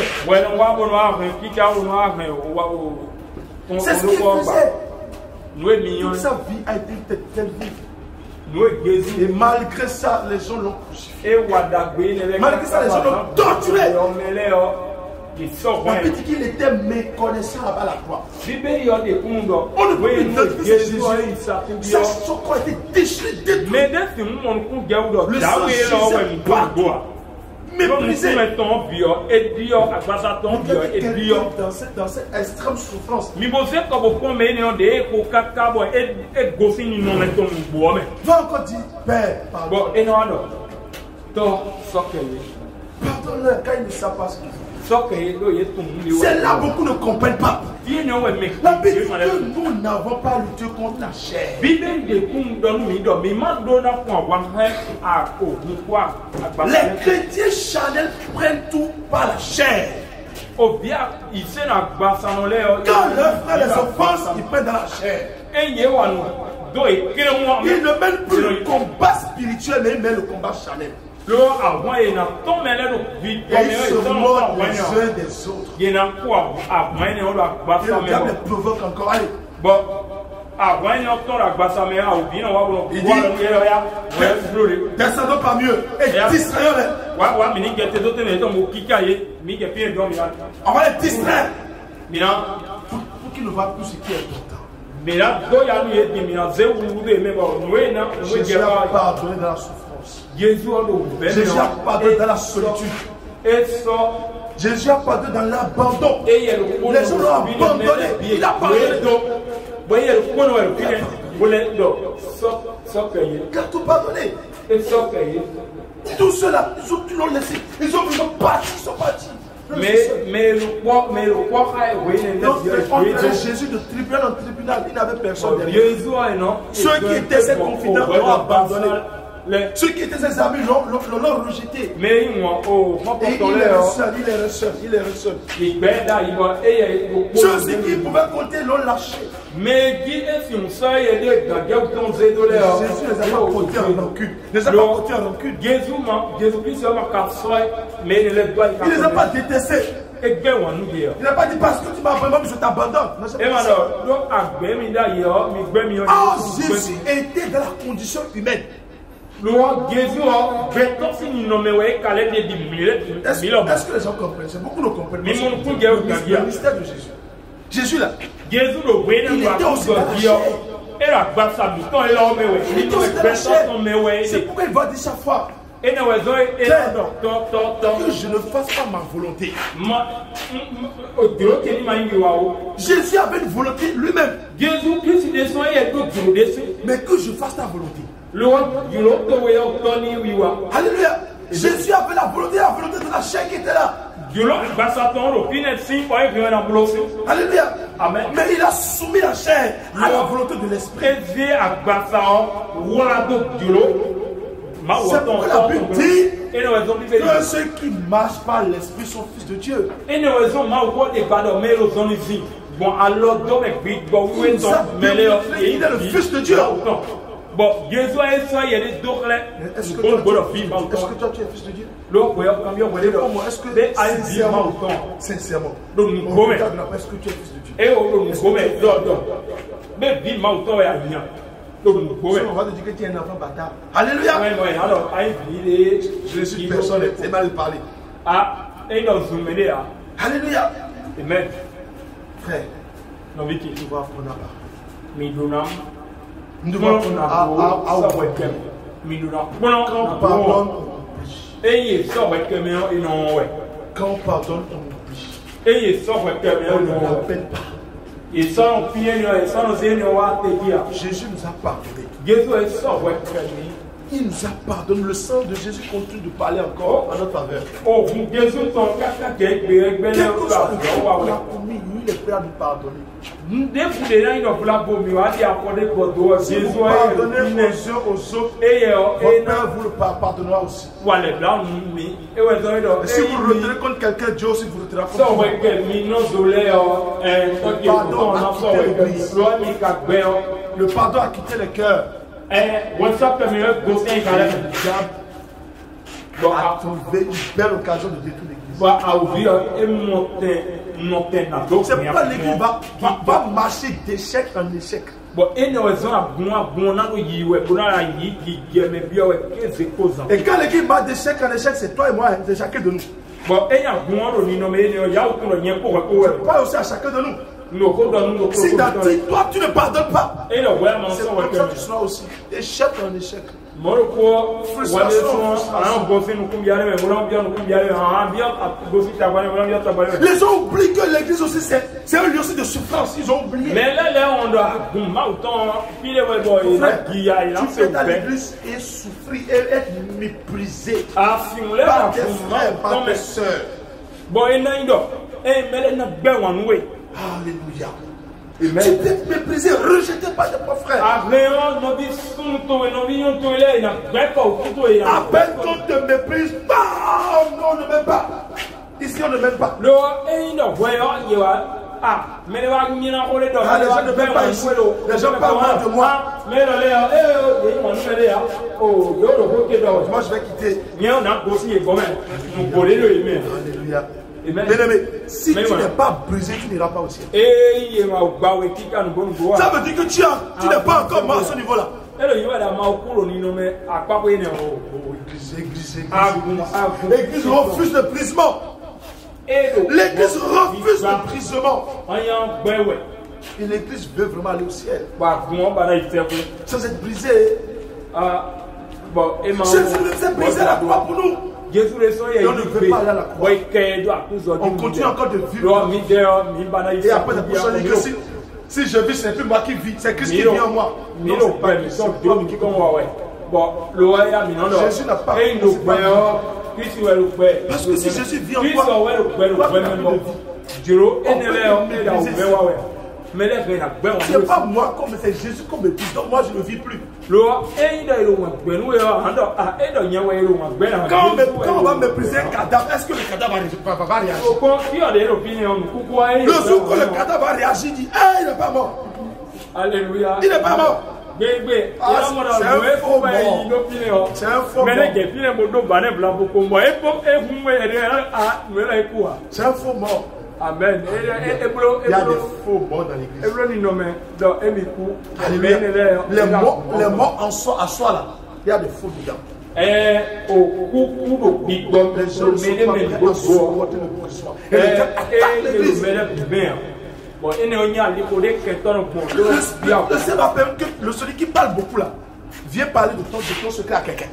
C'est ce qu'il faisait. Toute sa vie a été telle vie. Et malgré ça, les gens l'ont crucifié. Malgré ça, les gens l'ont torturé. La dit qu'il était méconnaissant à la croix. On ne peut plus identifier Jésus. Son corps était déchiré, détruit. Le sang gisait partout. Méprisé. Dans cette, dans cette extrême souffrance. Va encore dire, Père, pardonne. Pardonne-leur quand ils ne savent pas ce qu'ils font. C'est là beaucoup ne comprennent pas. La Bible dit que nous n'avons pas lutté contre la chair. Les chrétiens charnels prennent tout par la chair. Quand leur frère les offense, ils prennent dans la chair. Ils ne mènent plus le combat spirituel, mais ils mènent le combat charnel. Et ils se mordent les uns des autres. Et le diable les provoque encore. Allez. Il dit, descendons par mieux et distraire-les. On va les distraire pour, pour qu'ils ne voient plus ce qui est important. Jésus a pardonné dans la souffrance. Jésus a pardonné dans la solitude. Jésus a pardonné dans l'abandon. Les gens l'ont abandonné. Il a pardonné. Il a tout pardonné. Tout cela, ils l'ont laissé. Ils ont parti, ils sont partis. Mais, mais le roi, mais le roi a entre Jésus de tribunal en tribunal, il n'avait personne derrière. Ceux qui étaient ses confidents l'ont abandonné. Ceux qui étaient ses amis l'ont rejeté. Mais il est seul, il est seul, il est seul. Ceux qui pouvaient compter l'ont lâché. Mais Jésus ne les a pas comptés en rancune. Il ne les a pas comptés en rancune. Il ne les a pas détestés. Il n'a pas dit parce que tu m'as vraiment, je t'abandonne. Oh, Jésus était dans la condition humaine. Est-ce que les gens comprennent? Beaucoup ne comprennent pas. Le mystère de Jésus. Jésus là, il était aussi dans la chair. Il était aussi dans la chair. C'est pourquoi il va dire chaque fois que je ne fasse pas ma volonté. Jésus avait une volonté lui-même. Mais que je fasse ta volonté. Alléluia. Jésus avait la volonté, la volonté de la chair qui était là. Alléluia. Amen. Mais il a soumis la chair à la volonté de l'esprit. C'est pourquoi la Bible dit que ceux qui marchent par l'esprit sont fils de Dieu. Il est le fils de Dieu. Bon, Jésus a essayé de dire est-ce que toi tu es fils de Dieu? Est-ce que sincèrement, sincèrement, est-ce que tu es fils de Dieu? On va te dire que tu es un enfant bâtard. Alléluia. Je suis personne, c'est mal parlé. Alléluia. Amen. Frère, tu vas apprendre là-bas. Nous devons apprendre à quand on pardonne, on oublie. Quand on pardonne, on oublie. On ne rappelle pas. Jésus nous a pardonné. Il nous a pardonné. Le sang de Jésus continue de parler encore en notre faveur. Oh, Jésus, ton caca qui est Quel que soit le crime qu'on a commis, il est prêt à nous pardonner. Si vous pardonnez aux uns aux autres, votre Père vous le pardonnera aussi. Et si vous retenez contre quelqu'un, Dieu aussi vous retirera contre vous. Le pardon a quitté les cœurs. Bon, a trouvé une belle occasion de détruire l'église. C'est pourquoi l'église va, va, va marcher d'échec en échec. Et quand l'église marche d'échec en échec, c'est toi et moi, c'est chacun de nous. Pas aussi à chacun de nous. Si dans toi tu ne pardonnes pas, c'est comme ça que tu seras aussi échec en échec. Les gens oublient que l'église aussi c'est un lieu aussi de souffrance. Ils ont oublié. Mais là, là on doit. Tu fais dans l'église et souffrir et être méprisé par tes frères, par tes soeurs. Alléluia. Tu t'es méprisé, rejeté par tes propres frères. À peine qu'on te méprise, non, non, on ne m'aime pas. Ici, on ne m'aime pas. Ah, mais les gens ne m'aiment pas ici. Les gens parlent mal de moi. Moi, je vais quitter. Alléluia. Bien-aimé, si tu n'es pas brisé, tu n'iras pas au ciel. Ça veut dire que tu n'es pas encore mort à ce niveau-là. L'église refuse le brisement. L'église refuse le brisement. Et l'église veut vraiment aller au ciel. Sans être brisé. C'est brisé la croix pour nous. Et on ne veut pas aller à la croix. On continue encore de vivre. Et après, la prochaine dit que si, si je vis, ce n'est plus moi qui vis, c'est Christ qui vit en moi. Non, c'est pas Christ, c'est toi qui Jésus n'a pas parce que si Jésus vit en toi, c'est pas moi comme c'est Jésus comme me dit, donc moi je ne vis plus. Quand on, me, quand on va mépriser un cadavre, est-ce que le cadavre va, va, va réagir? Le jour où le cadavre va réagir, il dit hey, il n'est pas mort. Alléluia. Il n'est pas mort. Ah, c'est un faux mort. C'est un faux mort. C'est un faux mort. Amen. Il y a des faux morts dans l'église. Les morts, les morts en soi, à soi là, il y a des faux dedans. Les gens ne sont pas prêts à supporter le brisement. Et les gens attaquent l'église. Le Seigneur va permettre que celui qui parle beaucoup là vient parler de ton, de ton secret à quelqu'un.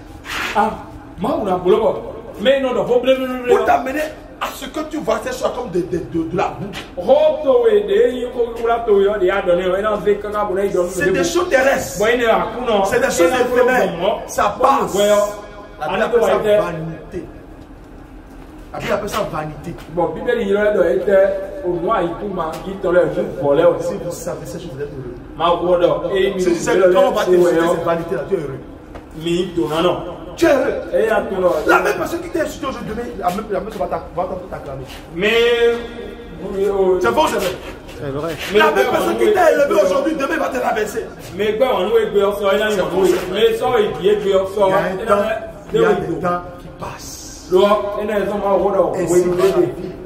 Pour t'amener à ce que tu vois, c'est soit comme de, de, de, de la boue. C'est des choses terrestres. C'est des choses éphémères. Ça passe. La Bible appelle ça vanité. La Bible appelle ça vanité. Si vous savez ces choses, vous êtes heureux. Si tu sais comment on va t'insulter cette vanité là, tu es heureux. Tu es heureux. La même personne qui t'a insulté aujourd'hui, demain, la même personne va t'acclamer. Mais. C'est faux, c'est vrai. C'est vrai. La même personne qui t'a élevé aujourd'hui, demain va te rabaisser. Mais quoi, on est c'est faux, c'est vrai. Il y a un temps, il y a des temps qui passent. Et c'est la vie.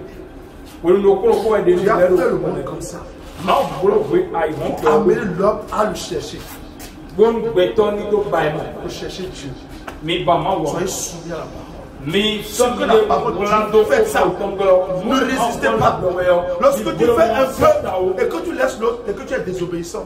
Tu as fait le monde comme ça. Pour amener l'homme à le chercher. Pour chercher Dieu. Soyez soumis à la parole. Mais ce que la parole dit, faites ça. Ne résistez pas. Lorsque tu fais un feu et que tu laisses l'autre et que tu es désobéissant.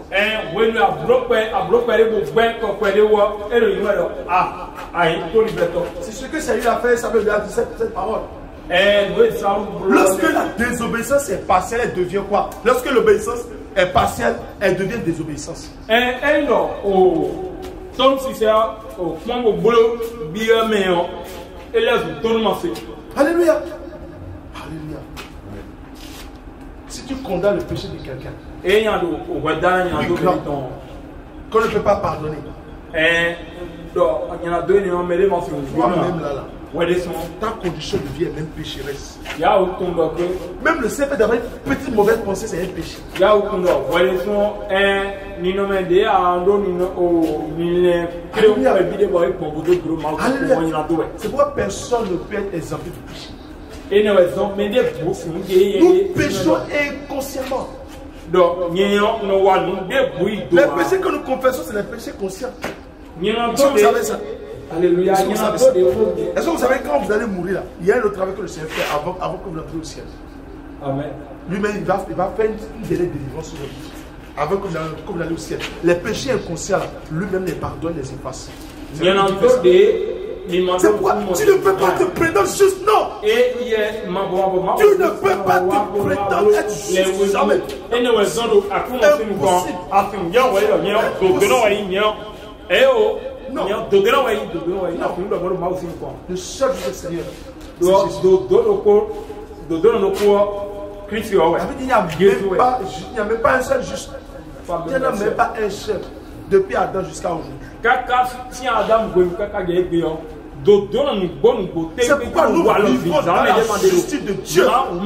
C'est ce que Saül a fait, ça veut dire cette, cette parole. Lorsque la désobéissance est partielle, elle devient quoi? Lorsque l'obéissance est partielle, elle devient désobéissance. au fond au boulot bien meilleur et là tout le monde fait. Alléluia. Alléluia. Si tu condamnes le péché de quelqu'un, et il y a do au redans il y a do ton qu'on ne peut pas pardonner. Eh do il y a deux ne on met les mentions Toi-même là là. Ouais, les sons. Ta condition de vie est même pécheresse. Il y a autant de même le simple d'avoir une petite mauvaise pensée, c'est un péché. Il y a autant de ouais, les sons. Eh, ni nommé de à ando ni no o ni le. Creo que le vidéo va être pour vous de gros mal. C'est pourquoi personne ne peut être exempté du péché. Et nous raison, mais des beaux nous péchons inconsciemment. Donc, nous nous voyons des bruits. Les péchés que nous confessons, c'est les péchés conscients. Est-ce que vous savez ça? Alléluia. Est-ce que vous savez ça? Est-ce que vous savez quand vous allez mourir là, il y a un autre travail que le Seigneur fait avant, avant que vous n'entrez au ciel. Amen. Lui-même, il va, il va faire une délai de délivrance sur votre vie. Avant que vous n'allez au ciel. Les péchés inconscients, lui-même les pardonne, les efface. Il y en a d'autres des. C'est pourquoi tu ne peux pas te prétendre juste, non. Et il y a ma bonne tu ne peux pas te prétendre être juste. Jamais. Et nous raisons à commencer nous quand à faire bien ouais bien donc non ouais bien et oh non donc non ouais donc non ouais non nous devons mal aussi quoi le seul du Seigneur donc donc donc donc donc donc Christ ouais il n'y a même pas il n'y a même pas un seul juste il n'y en a même pas un seul depuis Adam jusqu'à aujourd'hui. Kaka si Adam veut kaka gagner bien donc dans une bonne beauté c'est pourquoi nous vivons dans la justice de Dieu.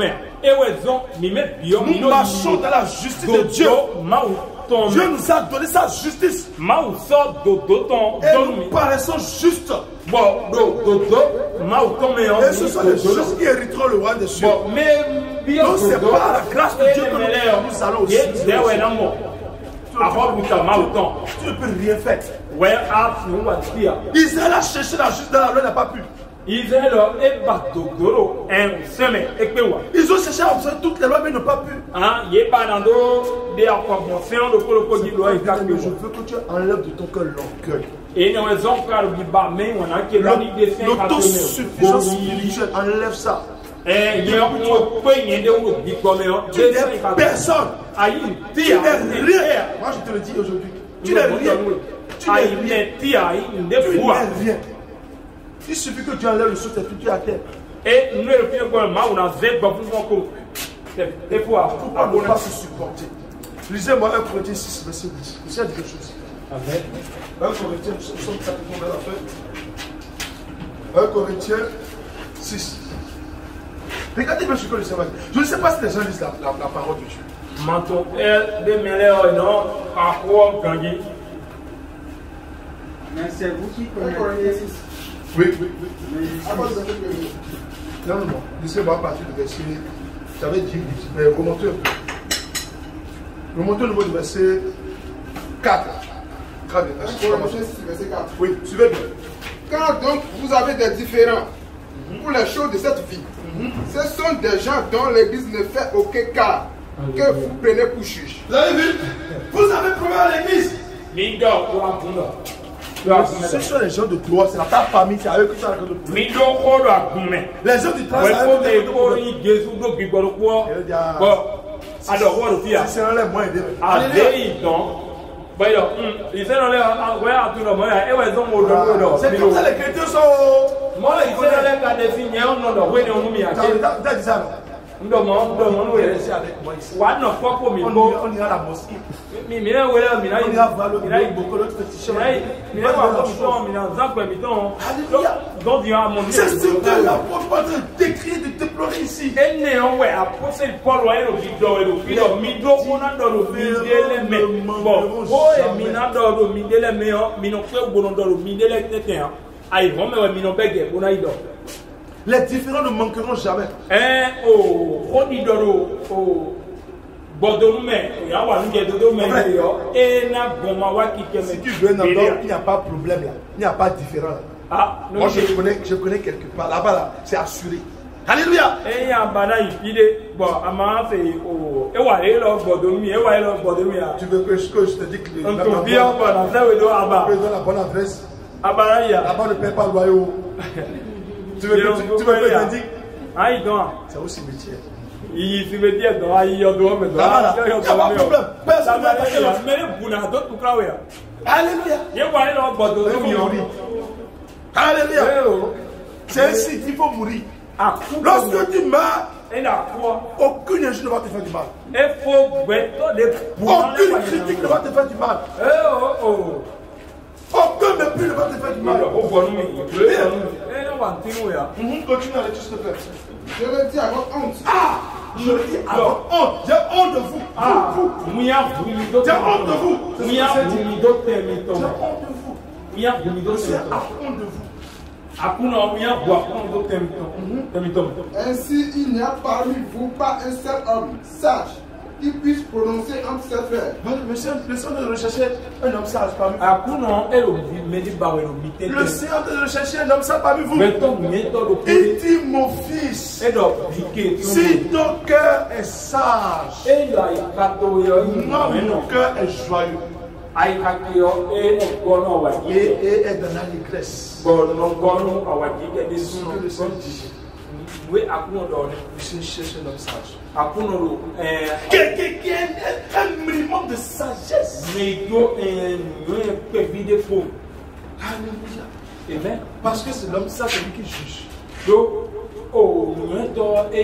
Nous marchons dans la justice de Dieu. Dieu nous a donné sa justice. Et nous paraissons justes. Et ce sont les justes qui hériteront le roi des cieux. Donc c'est par la grâce de Dieu que nous, nous allons aussi. Tu ne peux rien faire. Israël a cherché la justice dans la loi, il n'a pas pu. Ils ont cherché à observer toutes les lois, mais ils n'ont pas pu. Je veux que tu enlèves de ton cœur l'orgueil. L'autosuffisance spirituelle, enlève ça. Tu n'es personne. Tu n'es rien. Moi je te le dis aujourd'hui. Tu n'es rien. Tu n'es rien. Tu n'es rien. Il suffit que tu enlèves le souffle et tu es à terre. Et nous, le premier point, on a fait pour vous. Et pourquoi ne pas se supporter? Lisez-moi un Corinthiens six, verset dix. Vous savez quelque chose. un Corinthiens, nous sommes pratiquement vers la fin. un Corinthiens six. Regardez bien ce que le Seigneur dit. Je ne sais pas si les gens lisent la, la, la parole de Dieu. Manton, elle, des mêlés, non, à quoi, gagner. Mais c'est vous qui connaissez. Oui, oui, oui. Non, non, non. Laissez-moi partir du verset. J'avais dit, mais remontez un peu. Remontez au niveau du verset quatre. Grave, verset quatre. Oui, suivez bien. Quand donc vous avez des différends pour les choses de cette vie, ce sont des gens dont l'Église ne fait aucun cas que vous prenez pour juge. Vous avez vu? Vous avez prouvé à l'Église. Ce sont les gens de gloire, c'est la ta famille, c'est à eux que tu as le plus. Les gens du travail, c'est un lait moins aidé. C'est comme ça les chrétiens sont. Moi, ils sont là quand des filles, on a dit ça. On ira à la mosquée. On ira voir le beaucoup de petits chemins. C'est ce que l'apôtre Paul décrit de déplorer ici. Les différents ne manqueront jamais. Si tu veux un endroit, il n'y a pas de problème là. Il n'y a pas de différent. Ah, moi je connais, je connais quelque part. Là-bas, là, c'est assuré. Alléluia. Tu veux que je te dise que la bonne adresse. Là-bas ne paie pas le loyer. Tu veux que tu me dises? C'est aussi métier. Il se met bien dans la il doit me Là-bas, il n'y a pas de problème. Personne ne va attaquer l'autre. Mais les bouna d'autres pour là. Alléluia. Il y a pas là bas de Alléluia. C'est ainsi qu'il faut mourir. Lorsque tu meurs, aucune injure ne va te faire du mal. Aucune critique ne va te faire du mal. Aucun mépris ne va te faire du mal. Continue à aller, s'il te plaît. Je le dis à votre honte. Ah! Je le dis à votre honte. J'ai honte de vous. Ah! J'ai honte de vous. J'ai honte de vous. J'ai honte de vous. Ainsi, il n'y a parmi vous pas un seul homme sage qui puisse prononcer entre ses frères. Le Seigneur de rechercher un homme sage parmi vous. Le Seigneur de rechercher un homme sage parmi vous. Il dit, mon fils, si ton cœur est sage, moi, mon cœur est joyeux. Et, et est dans l'allégresse. Oui, je cherche un homme sage. Quelqu'un qui a un minimum de sagesse. Alléluia. Parce que c'est l'homme sage qui juge. Il va te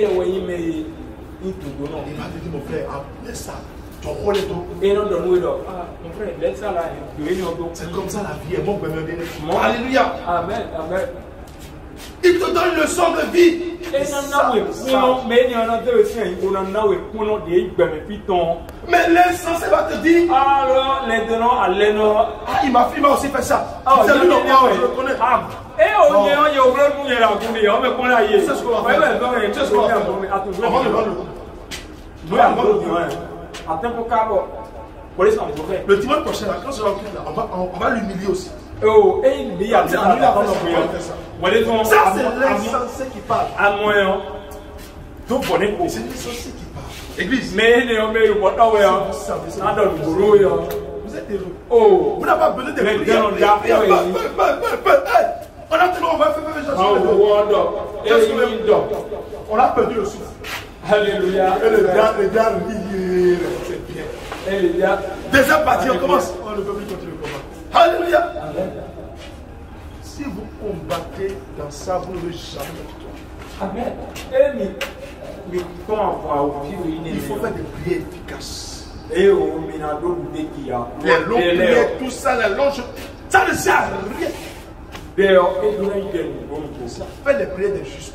dire, mon frère, laisse ça. Et non, non, non. Ah, mon frère, laisse ça là. C'est comme ça la vie est bon. Alléluia. Amen. Amen. Il te donne une leçon de vie. Mais l'insensé va te dire. Alors, les donnants à l'énorme. Ah, il m'a aussi fait ça. Ah, c'est lui, non, je le connais. Et on est en Yoruba, nous y a la boulée. On me connaît ailleurs. C'est ce qu'on va faire. C'est ce qu'on va faire. On va le voir. On va le voir. Le dimanche prochain, quand je rencontre là, on va, on, on va l'humilier aussi. Oh, et il y a ça, c'est l'insensé qui parle. C'est l'insensé qui parle. Église. Mais vous êtes heureux. Oh, vous n'avez pas besoin de prier. On a tellement, on va faire on a perdu le souffle. Alléluia. Et le gars, le gars, c'est bien. Et le gars. Deuxième partie, on commence. On ne peut plus continuer le combat. Alléluia. Si vous combattez dans ça, vous n'aurez jamais de victoire. Amen. Il faut faire des prières efficaces. Les longues prières, tout ça, les longues, ça ne sert à rien. Faites des prières des justes.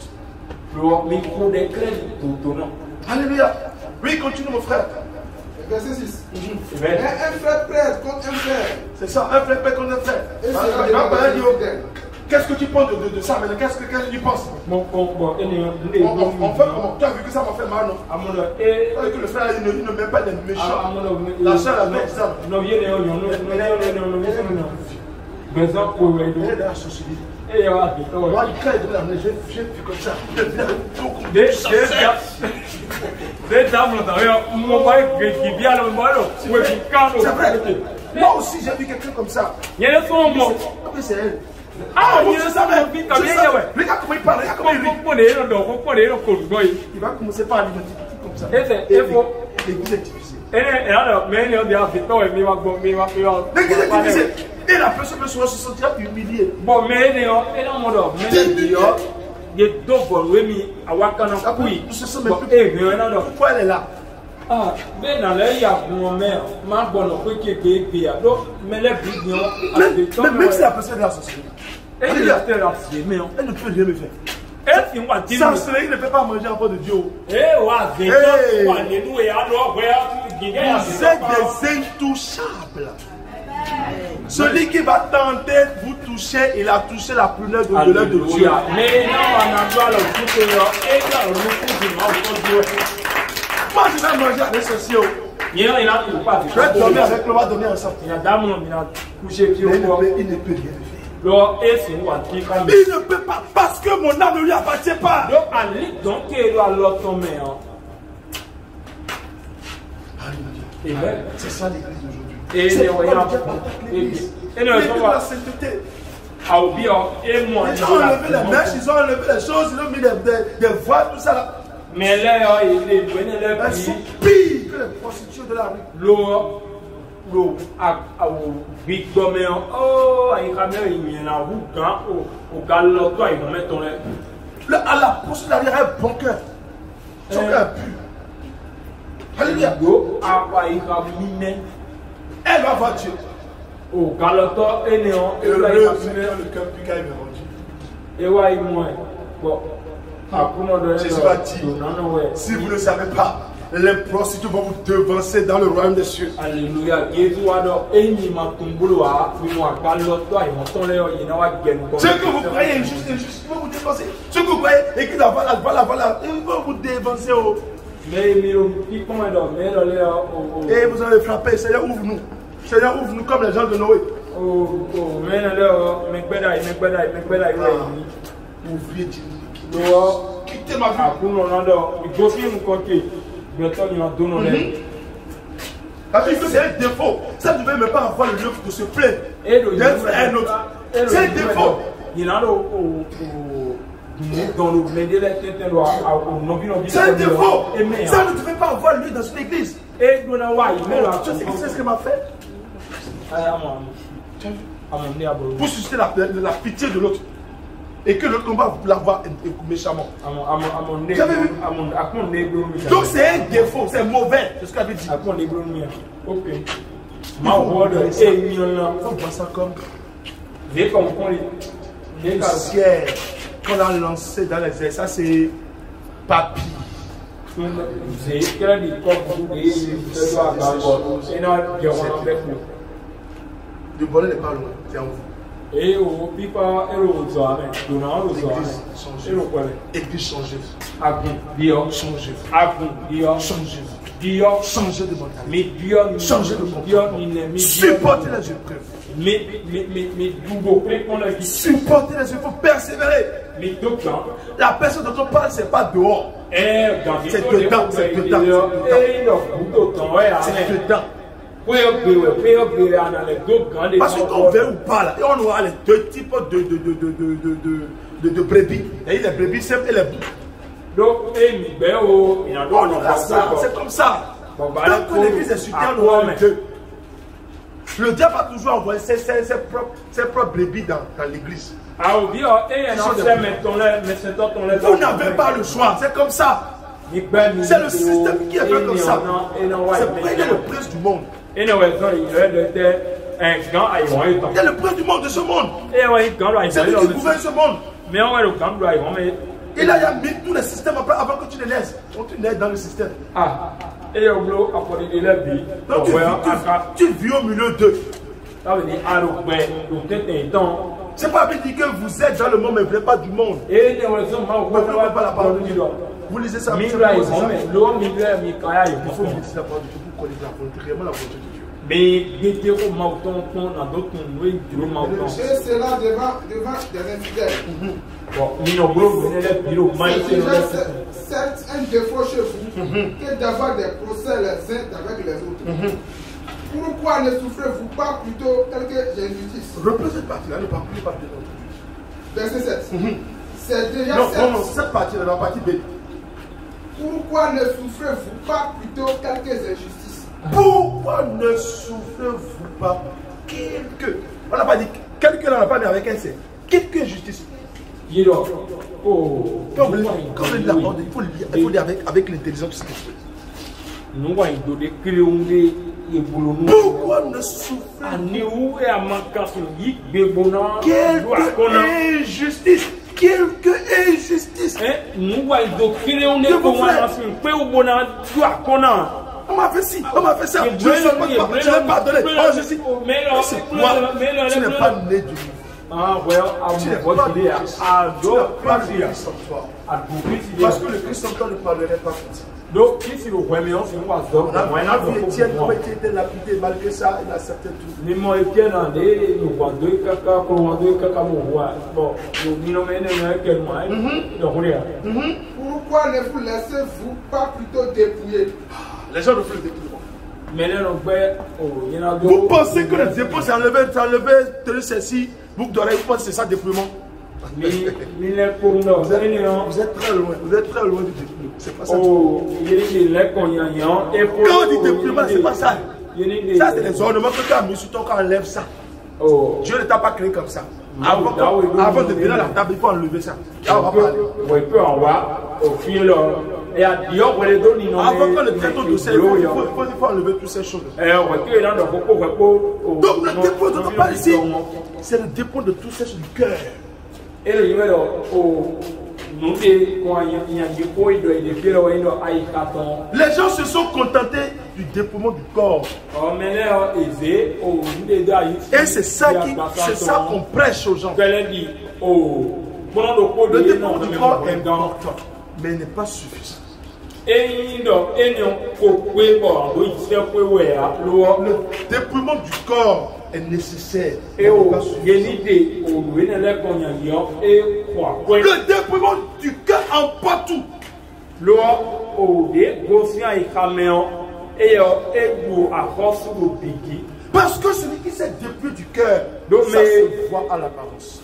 Alléluia. Oui, continue mon frère. Verset six. Mais un frère prête contre un frère. C'est ça, un frère prête contre un frère. Qu'est-ce que tu penses de, de, de ça maintenant? Qu'est-ce que, que tu penses? On, on, on, on fait comment? Tu as vu que ça m'a fait mal, non? Tu as vu que le frère il ne, il ne met pas des méchants. La soeur a fait ça. Non, il y a non, non, non, non, non, non, non. Et il y a moi, il crée de la neige, j'ai vu comme ça. Des dames, d'ailleurs, mon mari qui vient le mal, c'est vrai. Moi aussi, j'ai vu quelqu'un comme ça. Il y a des fois, moi. C'est elle. Ah, oui, je savais. Regarde comment il parle, regarde comment il rit. Il va commencer par l'identité comme ça. L'église est difficile. L'église est difficile. Et la personne peut se sentir humiliée. Bon, mais il y a un mode il y a deux bonnes oui, à Wakana. Oui, pourquoi elle est là? Ah, ben dans il y a mon mère, ma bonne qui est payée. Donc, mais les vidéos. Mais même si la personne est associée, elle est associée, mais elle ne peut rien me faire. Ça, il ne peut pas manger en de Dieu. Eh, ouais, vous êtes des intouchables. Celui qui va tenter vous toucher, il a touché la prunelle de l'œil de Dieu. Mais moi je vais manger avec ceci. Je vais dormir avec lui, on va dormir ensemble. Il ne peut rien faire. Il ne peut pas parce que mon âme ne lui appartient pas. C'est ça l'église d'aujourd'hui. Et les voyants, et la sainteté. Ils ont enlevé les mèches, ils ont enlevé les choses, ils ont mis des, des, des voiles, tout ça là. Mais là, il est venu là. Elles sont pires que les prostituées de la rue. L'eau, l'eau, à Big Domain, oh, il y a un route, au galop, toi, ils vont mettre ton lait. À la prostituée derrière un bon cœur. Son cœur pur. Alléluia. Elle va voir Dieu. Au galop, et néant, Et le cœur pur qu'elle m'a rendu. Et ouais, moi, bon. Jésus va dire, si vous ne savez pas, les prostituées vont vous devancer dans le royaume des cieux. Alléluia. Ce que vous croyez injuste, injuste, ils vont vous dévancer. Ce que vous croyez, et qu'ils avaient la voilà, voilà, ils vont vous dévancer. Oh. Et vous allez frapper, Seigneur, ouvre-nous. Seigneur, ouvre-nous comme les gens de Noé. Ouvrez Dieu. Quittez ma vie. Parce que c'est un défaut. Ça ne devait même pas avoir le lieu de se plaindre. D'un frère à un autre. C'est un défaut. C'est un défaut. Ça ne devait pas avoir lieu dans une église. Tu sais ce qu'il m'a fait? Pour susciter la, la, la pitié de l'autre. Et que l'autre va la voir méchamment. J'avais vu. Donc c'est un défaut, c'est mauvais. C'est ce qu'elle avait dit. Ok. Il faut voir ça comme poussière qu'on a lancé dans les airs. Ça c'est papy. Le bonheur n'est pas loin, c'est en vous. Et au pipa, et au zoa, donnant au zoa, et au quoi? Église changez. Abou, Dio, Changez. Abou, Dio, Changez. Dio, Changez de mentalité. mais Dio, Changez de Dio, comportement. Supportez les épreuves. mais, mais, mais, mais, double, qu'on a dit. Supportez les épreuves, persévérer. Mais docteur, la personne dont on parle, c'est pas dehors. c'est dedans, c'est dedans. C'est dedans. Parce que quand on veut ou pas là, on aura les deux types de, de, de, de, de, de, de, de brebis. Les brebis simples et les bouts. Donc, on aura ça, c'est comme ça. Tant que l'église est soutien, on aura les deux. Le diable a toujours envoyé ses, ses, ses, propres, ses propres brebis dans, dans l'église. Vous n'avez pas le choix, c'est comme ça. C'est le système qui est fait comme ça. C'est pourquoi il y a le prince du monde. Il y a le prince du monde de ce monde. C'est lui qui gouverne ce monde. Il a mis tous les systèmes après, avant que tu les laisses. Donc tu nais dans le système. Donc tu, tu, tu vis au milieu d'eux. C'est pas bien dit que vous êtes dans le monde mais vous n'êtes pas du monde. Vous ne pas la parole de Dieu. Vous lisez ça. Il faut lire la parole de Dieu pour connaître la volonté de Dieu. Mais et cela devant, devant des infidèles. C'est un défaut chez vous que d'avoir des procès les uns avec les autres. Pourquoi ne souffrez-vous pas plutôt quelque injustice? Reprends cette partie-là, ne parle plus pas de l'autre. Verset sept. C'est déjà non, sept. non, non, cette partie-là, la partie B. Pourquoi ne souffrez-vous pas plutôt quelques injustices? Pourquoi ne souffrez-vous pas quelques... On n'a pas dit quelques, on n'a pas dit avec un C. Quelques injustices. Oh, quand vous dites la parole, il faut le lire, il faut lire avec, avec l'intelligence. Pourquoi ne souffrez-vous Quelque injustice. Quelque injustice. On m'a fait ci, on m'a fait ça. Je ne sais pas, je n'ai pas donné. Oh, je suis. Moi, tu n'es pas né du livre. Ah, well, tu n'es pas né du Christ. Parce que le Christ en toi ne parlerait pas comme ça. Donc, si le premier, on a vu Étienne, comment il était lapidé, malgré ça, il acceptait tout. Mais moi, Étienne, on est, nous voyons deux caca, comment deux caca, bon, bon, nous nous menons quel mois, pourquoi ne vous laissez-vous pas plutôt dépouiller? Les gens ne font le dépouillement. Mais là, vous pensez que le dépôt, c'est enlever, c'est enlever, tenir ceci, boucle d'oreille, vous pensez que c'est ça le dépouillement? Vous êtes, vous êtes très loin, vous êtes très loin du dépouillement. C'est pas ça. Oh, il y a des lèvres qu'on y a. Quand on dit déploiement, c'est pas ça. Ça, c'est les ornements que tu as mis sur ton corps, enlève ça. Oh. Dieu ne t'a pas créé comme ça. Avant, avant de venir à la table, il faut enlever ça. Là, on va parler. Oui, peut en voir au fil. Et à Dieu, on les donne. Avant qu'on le traite au dossier, il faut, il faut, il faut enlever toutes ces choses. Donc, le dépôt dont on parle ici, c'est le dépôt de toutes ces choses du cœur. Et le numéro au. Les gens se sont contentés du dépouillement du corps. Et c'est ça qui, c'est ça qu'on prêche aux gens. Le dépouillement du corps est important, mais il n'est pas suffisant. Le dépouillement du corps est nécessaire. Le dépouillement du cœur emporte tout. Parce que celui qui s'est dépouillé du cœur, ça se voit à l'apparence.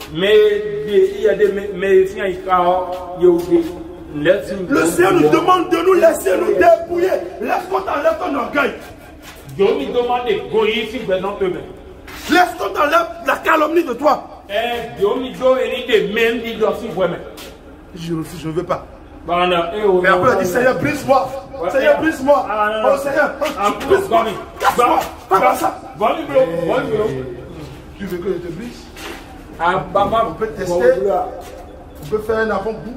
Le Seigneur nous demande de nous laisser nous dépouiller. Laisse-toi t'enlèves ton orgueil. Laisse-toi t'enlèves la calomnie de toi. Je refuse, je ne veux pas. Mais après, on dit Seigneur, brise-moi. Seigneur, brise-moi. Oh Seigneur, brise-moi. Casse-moi. Pas comme ça. Tu veux que je te brise? On peut tester. On peut faire un avant-goût.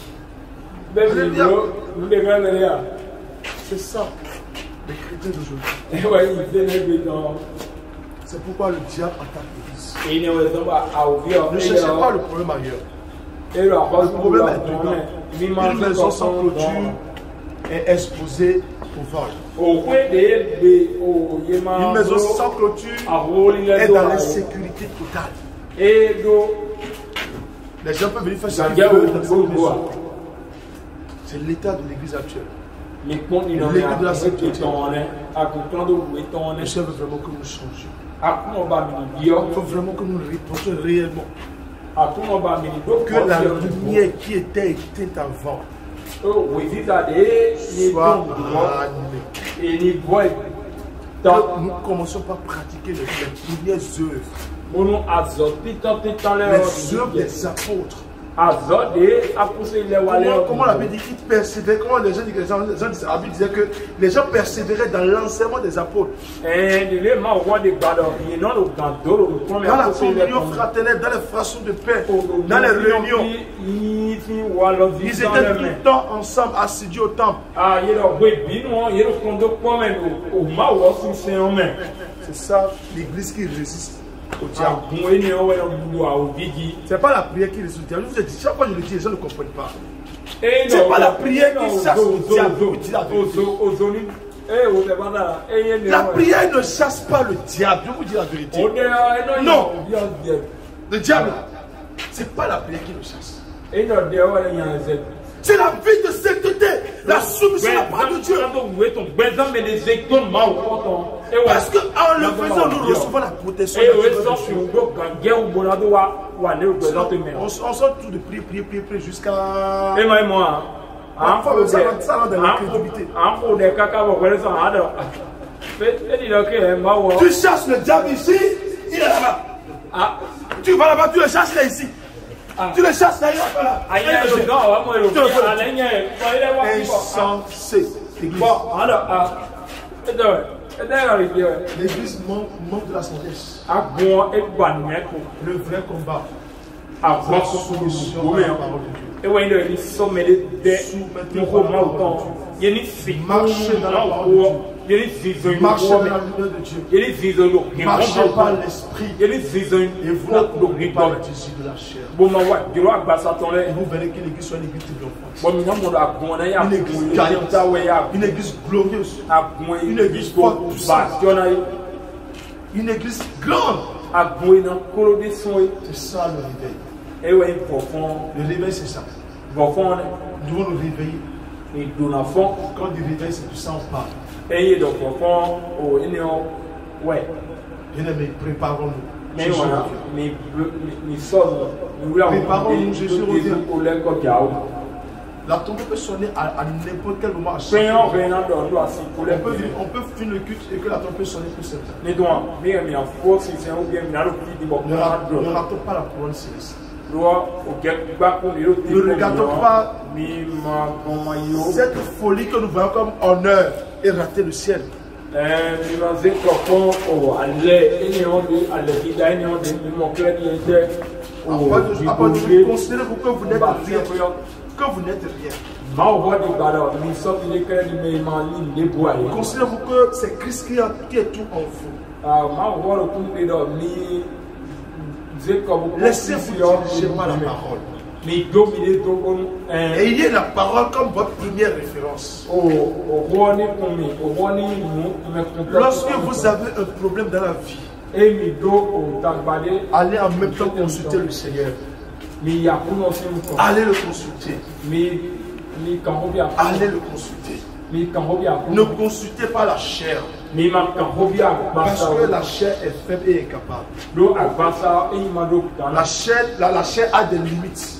C'est ça, les chrétiens d'aujourd'hui. C'est pourquoi le diable attaque l'église. Ne cherchez pas le problème ailleurs. Le problème est dedans. Une maison sans clôture est exposée au vol. Une maison sans clôture est dans l'insécurité totale. Les gens peuvent venir faire ce qu'ils veulent dans cette maison. C'est l'état de l'église actuelle. L'état de la sécurité. Le Seigneur veut vraiment que nous changions. Il faut vraiment que nous répondions réellement. Que la lumière qui était éteinte avant soit allumée. Que nous commençons par pratiquer les, les premières œuvres. Les œuvres des apôtres. Comment, comment la Bible dit qu'ils persévéraient? Comment les gens, les gens, les gens la Bible disait que les gens persévéraient dans l'enseignement des apôtres. Dans la communion fraternelle, dans les fractions de paix, dans les réunions. Ils étaient tout le temps ensemble, assidus au temple. C'est ça l'église qui résiste au diable. C'est pas la prière qui résiste au diable. Je vous ai dit, chaque fois que je le dis, les gens ne comprennent pas. C'est pas la prière qui chasse le diable. La prière ne chasse pas le diable. Je vous dis la vérité. Non. Le diable, c'est pas la prière qui le chasse. C'est la vie de sainteté, la soumission à la parole de Dieu. Parce qu'en le faisant, nous recevons la protection de Dieu. On sort tout de prier, prier, prier, prier jusqu'à... Parfois, ça rentre dans l'incrédulité. Tu cherches le diable ici, il est là-bas. Tu vas là-bas, tu le cherches là ici. Tu le chasses d'ailleurs. Insensé. L'église manque, manque de la sagesse. Le vrai combat. Soumission à la parole de Dieu. Marcher dans la parole de Dieu. Marchez dans la lumière de Dieu. Marchez par l'esprit. Et vous n'accomplissez pas le désir de la chair. Et vous verrez que l'église soit une église triomphante. Une église gagnante. Une église glorieuse. Une église forte, puissante. Une église grande. C'est ça le réveil. Le réveil, c'est ça. Nous devons nous réveiller. Quand du réveil, c'est tout ça, on parle. Bien aimé, préparons-nous. Préparons-nous, Jésus revient. La tombée peut sonner à, à n'importe quel moment. À chaque Prenons moment. venant dans l'eau assis pour les On peut, on peut finir le culte et que la tombée peut sonner plus simplement. Les doigts, mais mais en force, c'est un ou bien une autre qui dit bon, Ne rat- ne ratons pas la couronne céleste. ne regardons pas cette folie que nous voyons comme honneur et rater le ciel. Considérez-vous que vous n'êtes rien. Que vous n'êtes rien. Considérez-vous que c'est Christ qui est tout en vous. Laissez-vous diriger par la parole. Et ayez la parole comme votre première référence. Lorsque vous avez un problème dans la vie, allez en même temps consulter le Seigneur. Allez le consulter. Allez le consulter. Ne consultez pas la chair. Parce que la chair est faible et incapable. La chair, la, la chair a des limites.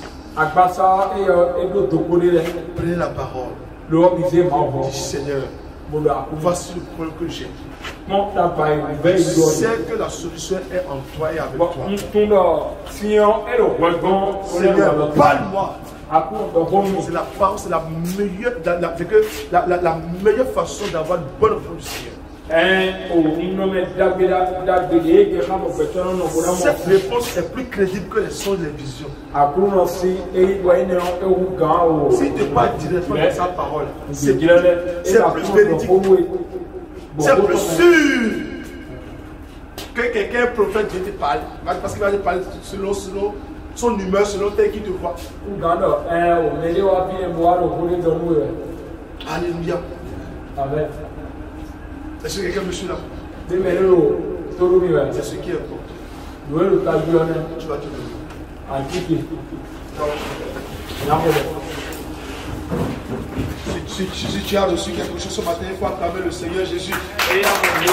Prenez la parole. Dis Seigneur, voici le problème que j'ai. Je sais que la solution est en toi et avec toi. Seigneur, parle-moi. C'est la parole, c'est la meilleure, la, la, la, la, la meilleure façon d'avoir une bonne réponse du Seigneur. Cette réponse est plus crédible que les sons et les visions. Si tu parles directement de sa parole, c'est plus, plus véridique. C'est plus sûr que quelqu'un prophète vient te parler. Parce qu'il va te parler selon, selon son humeur, selon tel qu'il te voit. Alléluia. Amen. Est-ce que quelqu'un me suit là? C'est ce qui est important. Tu vas te lever. Si, si, si tu as reçu quelque chose ce matin, il faut acclamer le Seigneur Jésus. Acclamer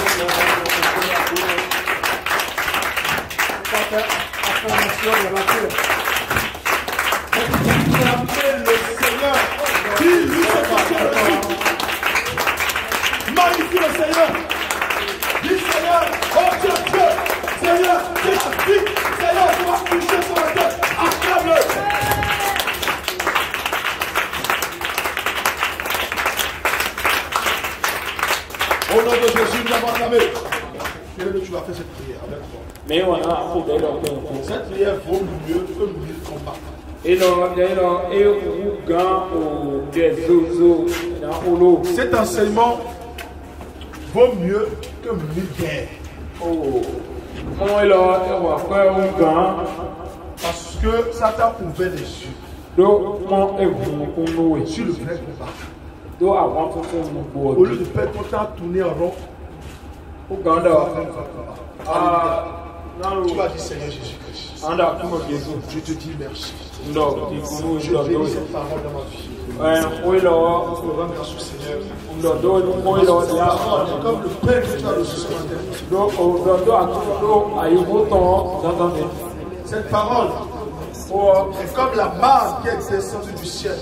le Seigneur. Dis-lui ce que tu as reçu. Magnifie le Seigneur. Dis Seigneur, oh Dieu, Dieu, Seigneur, dis la vie, Seigneur, tu vas toucher sur la tête. Acclame-le. Au nom de Jésus, nous avons acclamé. Tu vas faire cette prière avec moi. Mais on a Cette prière vaut mieux que mille combats. Cet enseignement vaut mieux que mille guerres. Parce que ça t'a ouvert les yeux sur le vrai combat. Au lieu de perdre ton temps à tourner en rond, tu vas dire Seigneur Jésus-Christ, je te dis merci. Je bénis cette parole dans ma vie. Je te rends grâce au Seigneur. Comme le Père que tu as reçu ce matin. Cette parole est comme la manne qui est descendue du ciel.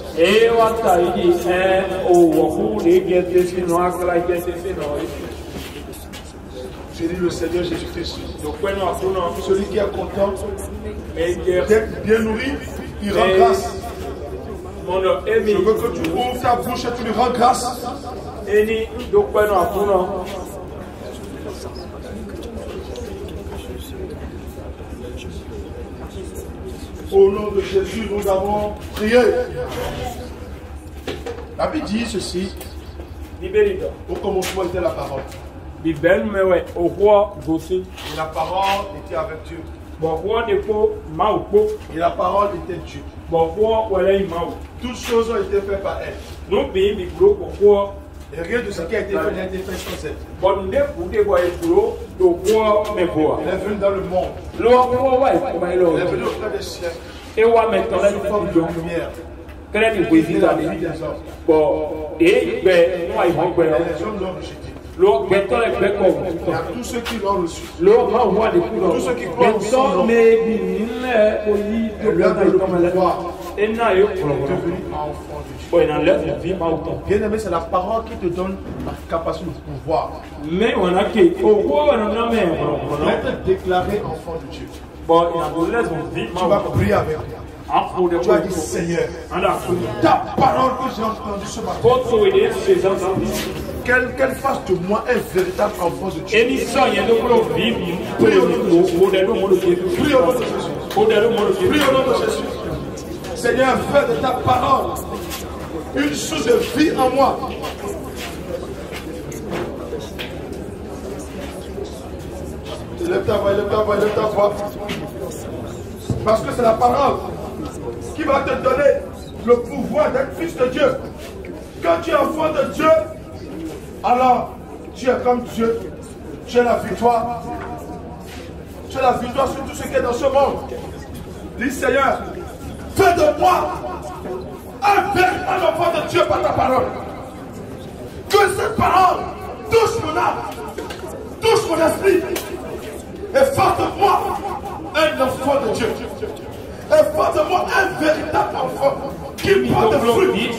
J'ai dit le Seigneur Jésus-Christ. Celui qui est content d'être bien nourri, il rend grâce. Je veux que tu ouvres ta bouche et tu lui rends grâce. Au nom de Jésus, nous avons prié. La Bible dit ceci. Au commencement était la parole. Et la parole était avec Dieu. Et la parole était Dieu. Toutes choses ont été faites par elle. Et rien de ce qui a été fait n'a été fait sans elle. Elle est venue dans le monde. Elle est venue au cœur des cieux. Et maintenant, elle forme de lumière. Elle est la vie des hommes. Et les hommes l'ont rejeté. Il y a tous ceux qui l'ont reçu. Tous ceux qui croient au son nom. Elle lui a donné le pouvoir devenu enfant de Dieu. Bien aimé, c'est la parole qui te donne la capacité de pouvoir. Mais on a qui Être déclaré enfant de Dieu. Bon, tu vas prier avec moi. Tu vas dire Seigneur, ta parole que j'ai entendue ce matin, qu'elle qu'elle fasse de moi un véritable enfant de Dieu. Prie au nom de Jésus. Prie au nom de Jésus. Prie au nom de Jésus. Seigneur, fais de ta parole une source de vie en moi. Lève ta voix, lève ta voix, lève ta voix. Parce que c'est la parole qui va te donner le pouvoir d'être fils de Dieu. Quand tu es enfant de Dieu, alors tu es comme Dieu. Tu as la victoire. Tu as la victoire sur tout ce qui est dans ce monde. Dis Seigneur, fais de moi un véritable enfant de Dieu par ta parole. Que cette parole touche mon âme, touche mon esprit. Et fais de moi un enfant de Dieu. Et fais de moi un véritable enfant qui porte des fruits.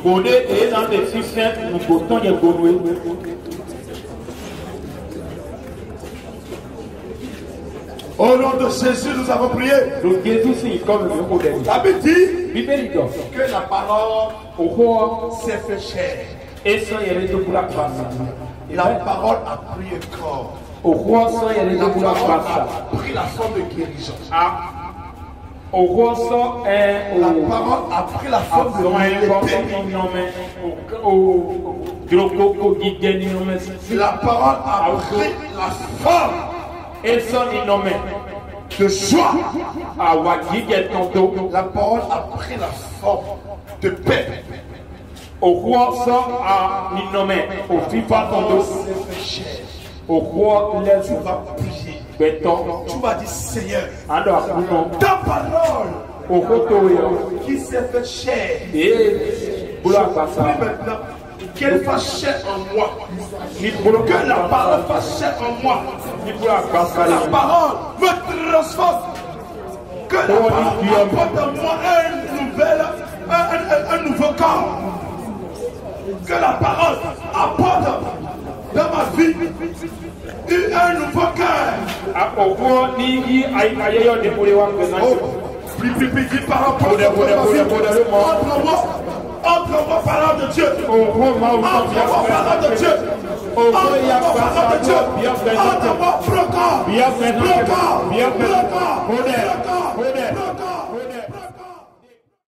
Au nom de Jésus, nous avons prié. La Bible dit que la parole s'est fait chair. La parole a pris un corps. La parole a pris la forme de guérison. La parole a pris la forme de liberté. La parole a pris la forme de joie. La parole a pris la forme de paix. Au roi ça a nommé au FIFA tondo au roi les tu vas prier béton tu vas dire Seigneur alors ta parole au koto qui s'est fait chair et pour la passer maintenant qu'elle fasse chair en moi que la parole fasse chair en moi la parole me transforme que la parole apporte en moi un nouvel un, un, un nouveau corps. Que la parole apporte dans ma vie un nouveau cœur. Oh, prie, prie, prie, parole, entre-moi, entre-moi, parole de Dieu. Entre-moi, parole de Dieu. Entre-moi, parole de Dieu. Entre-moi, bloquant, bloquant, bloquant, bloquant, bloquant.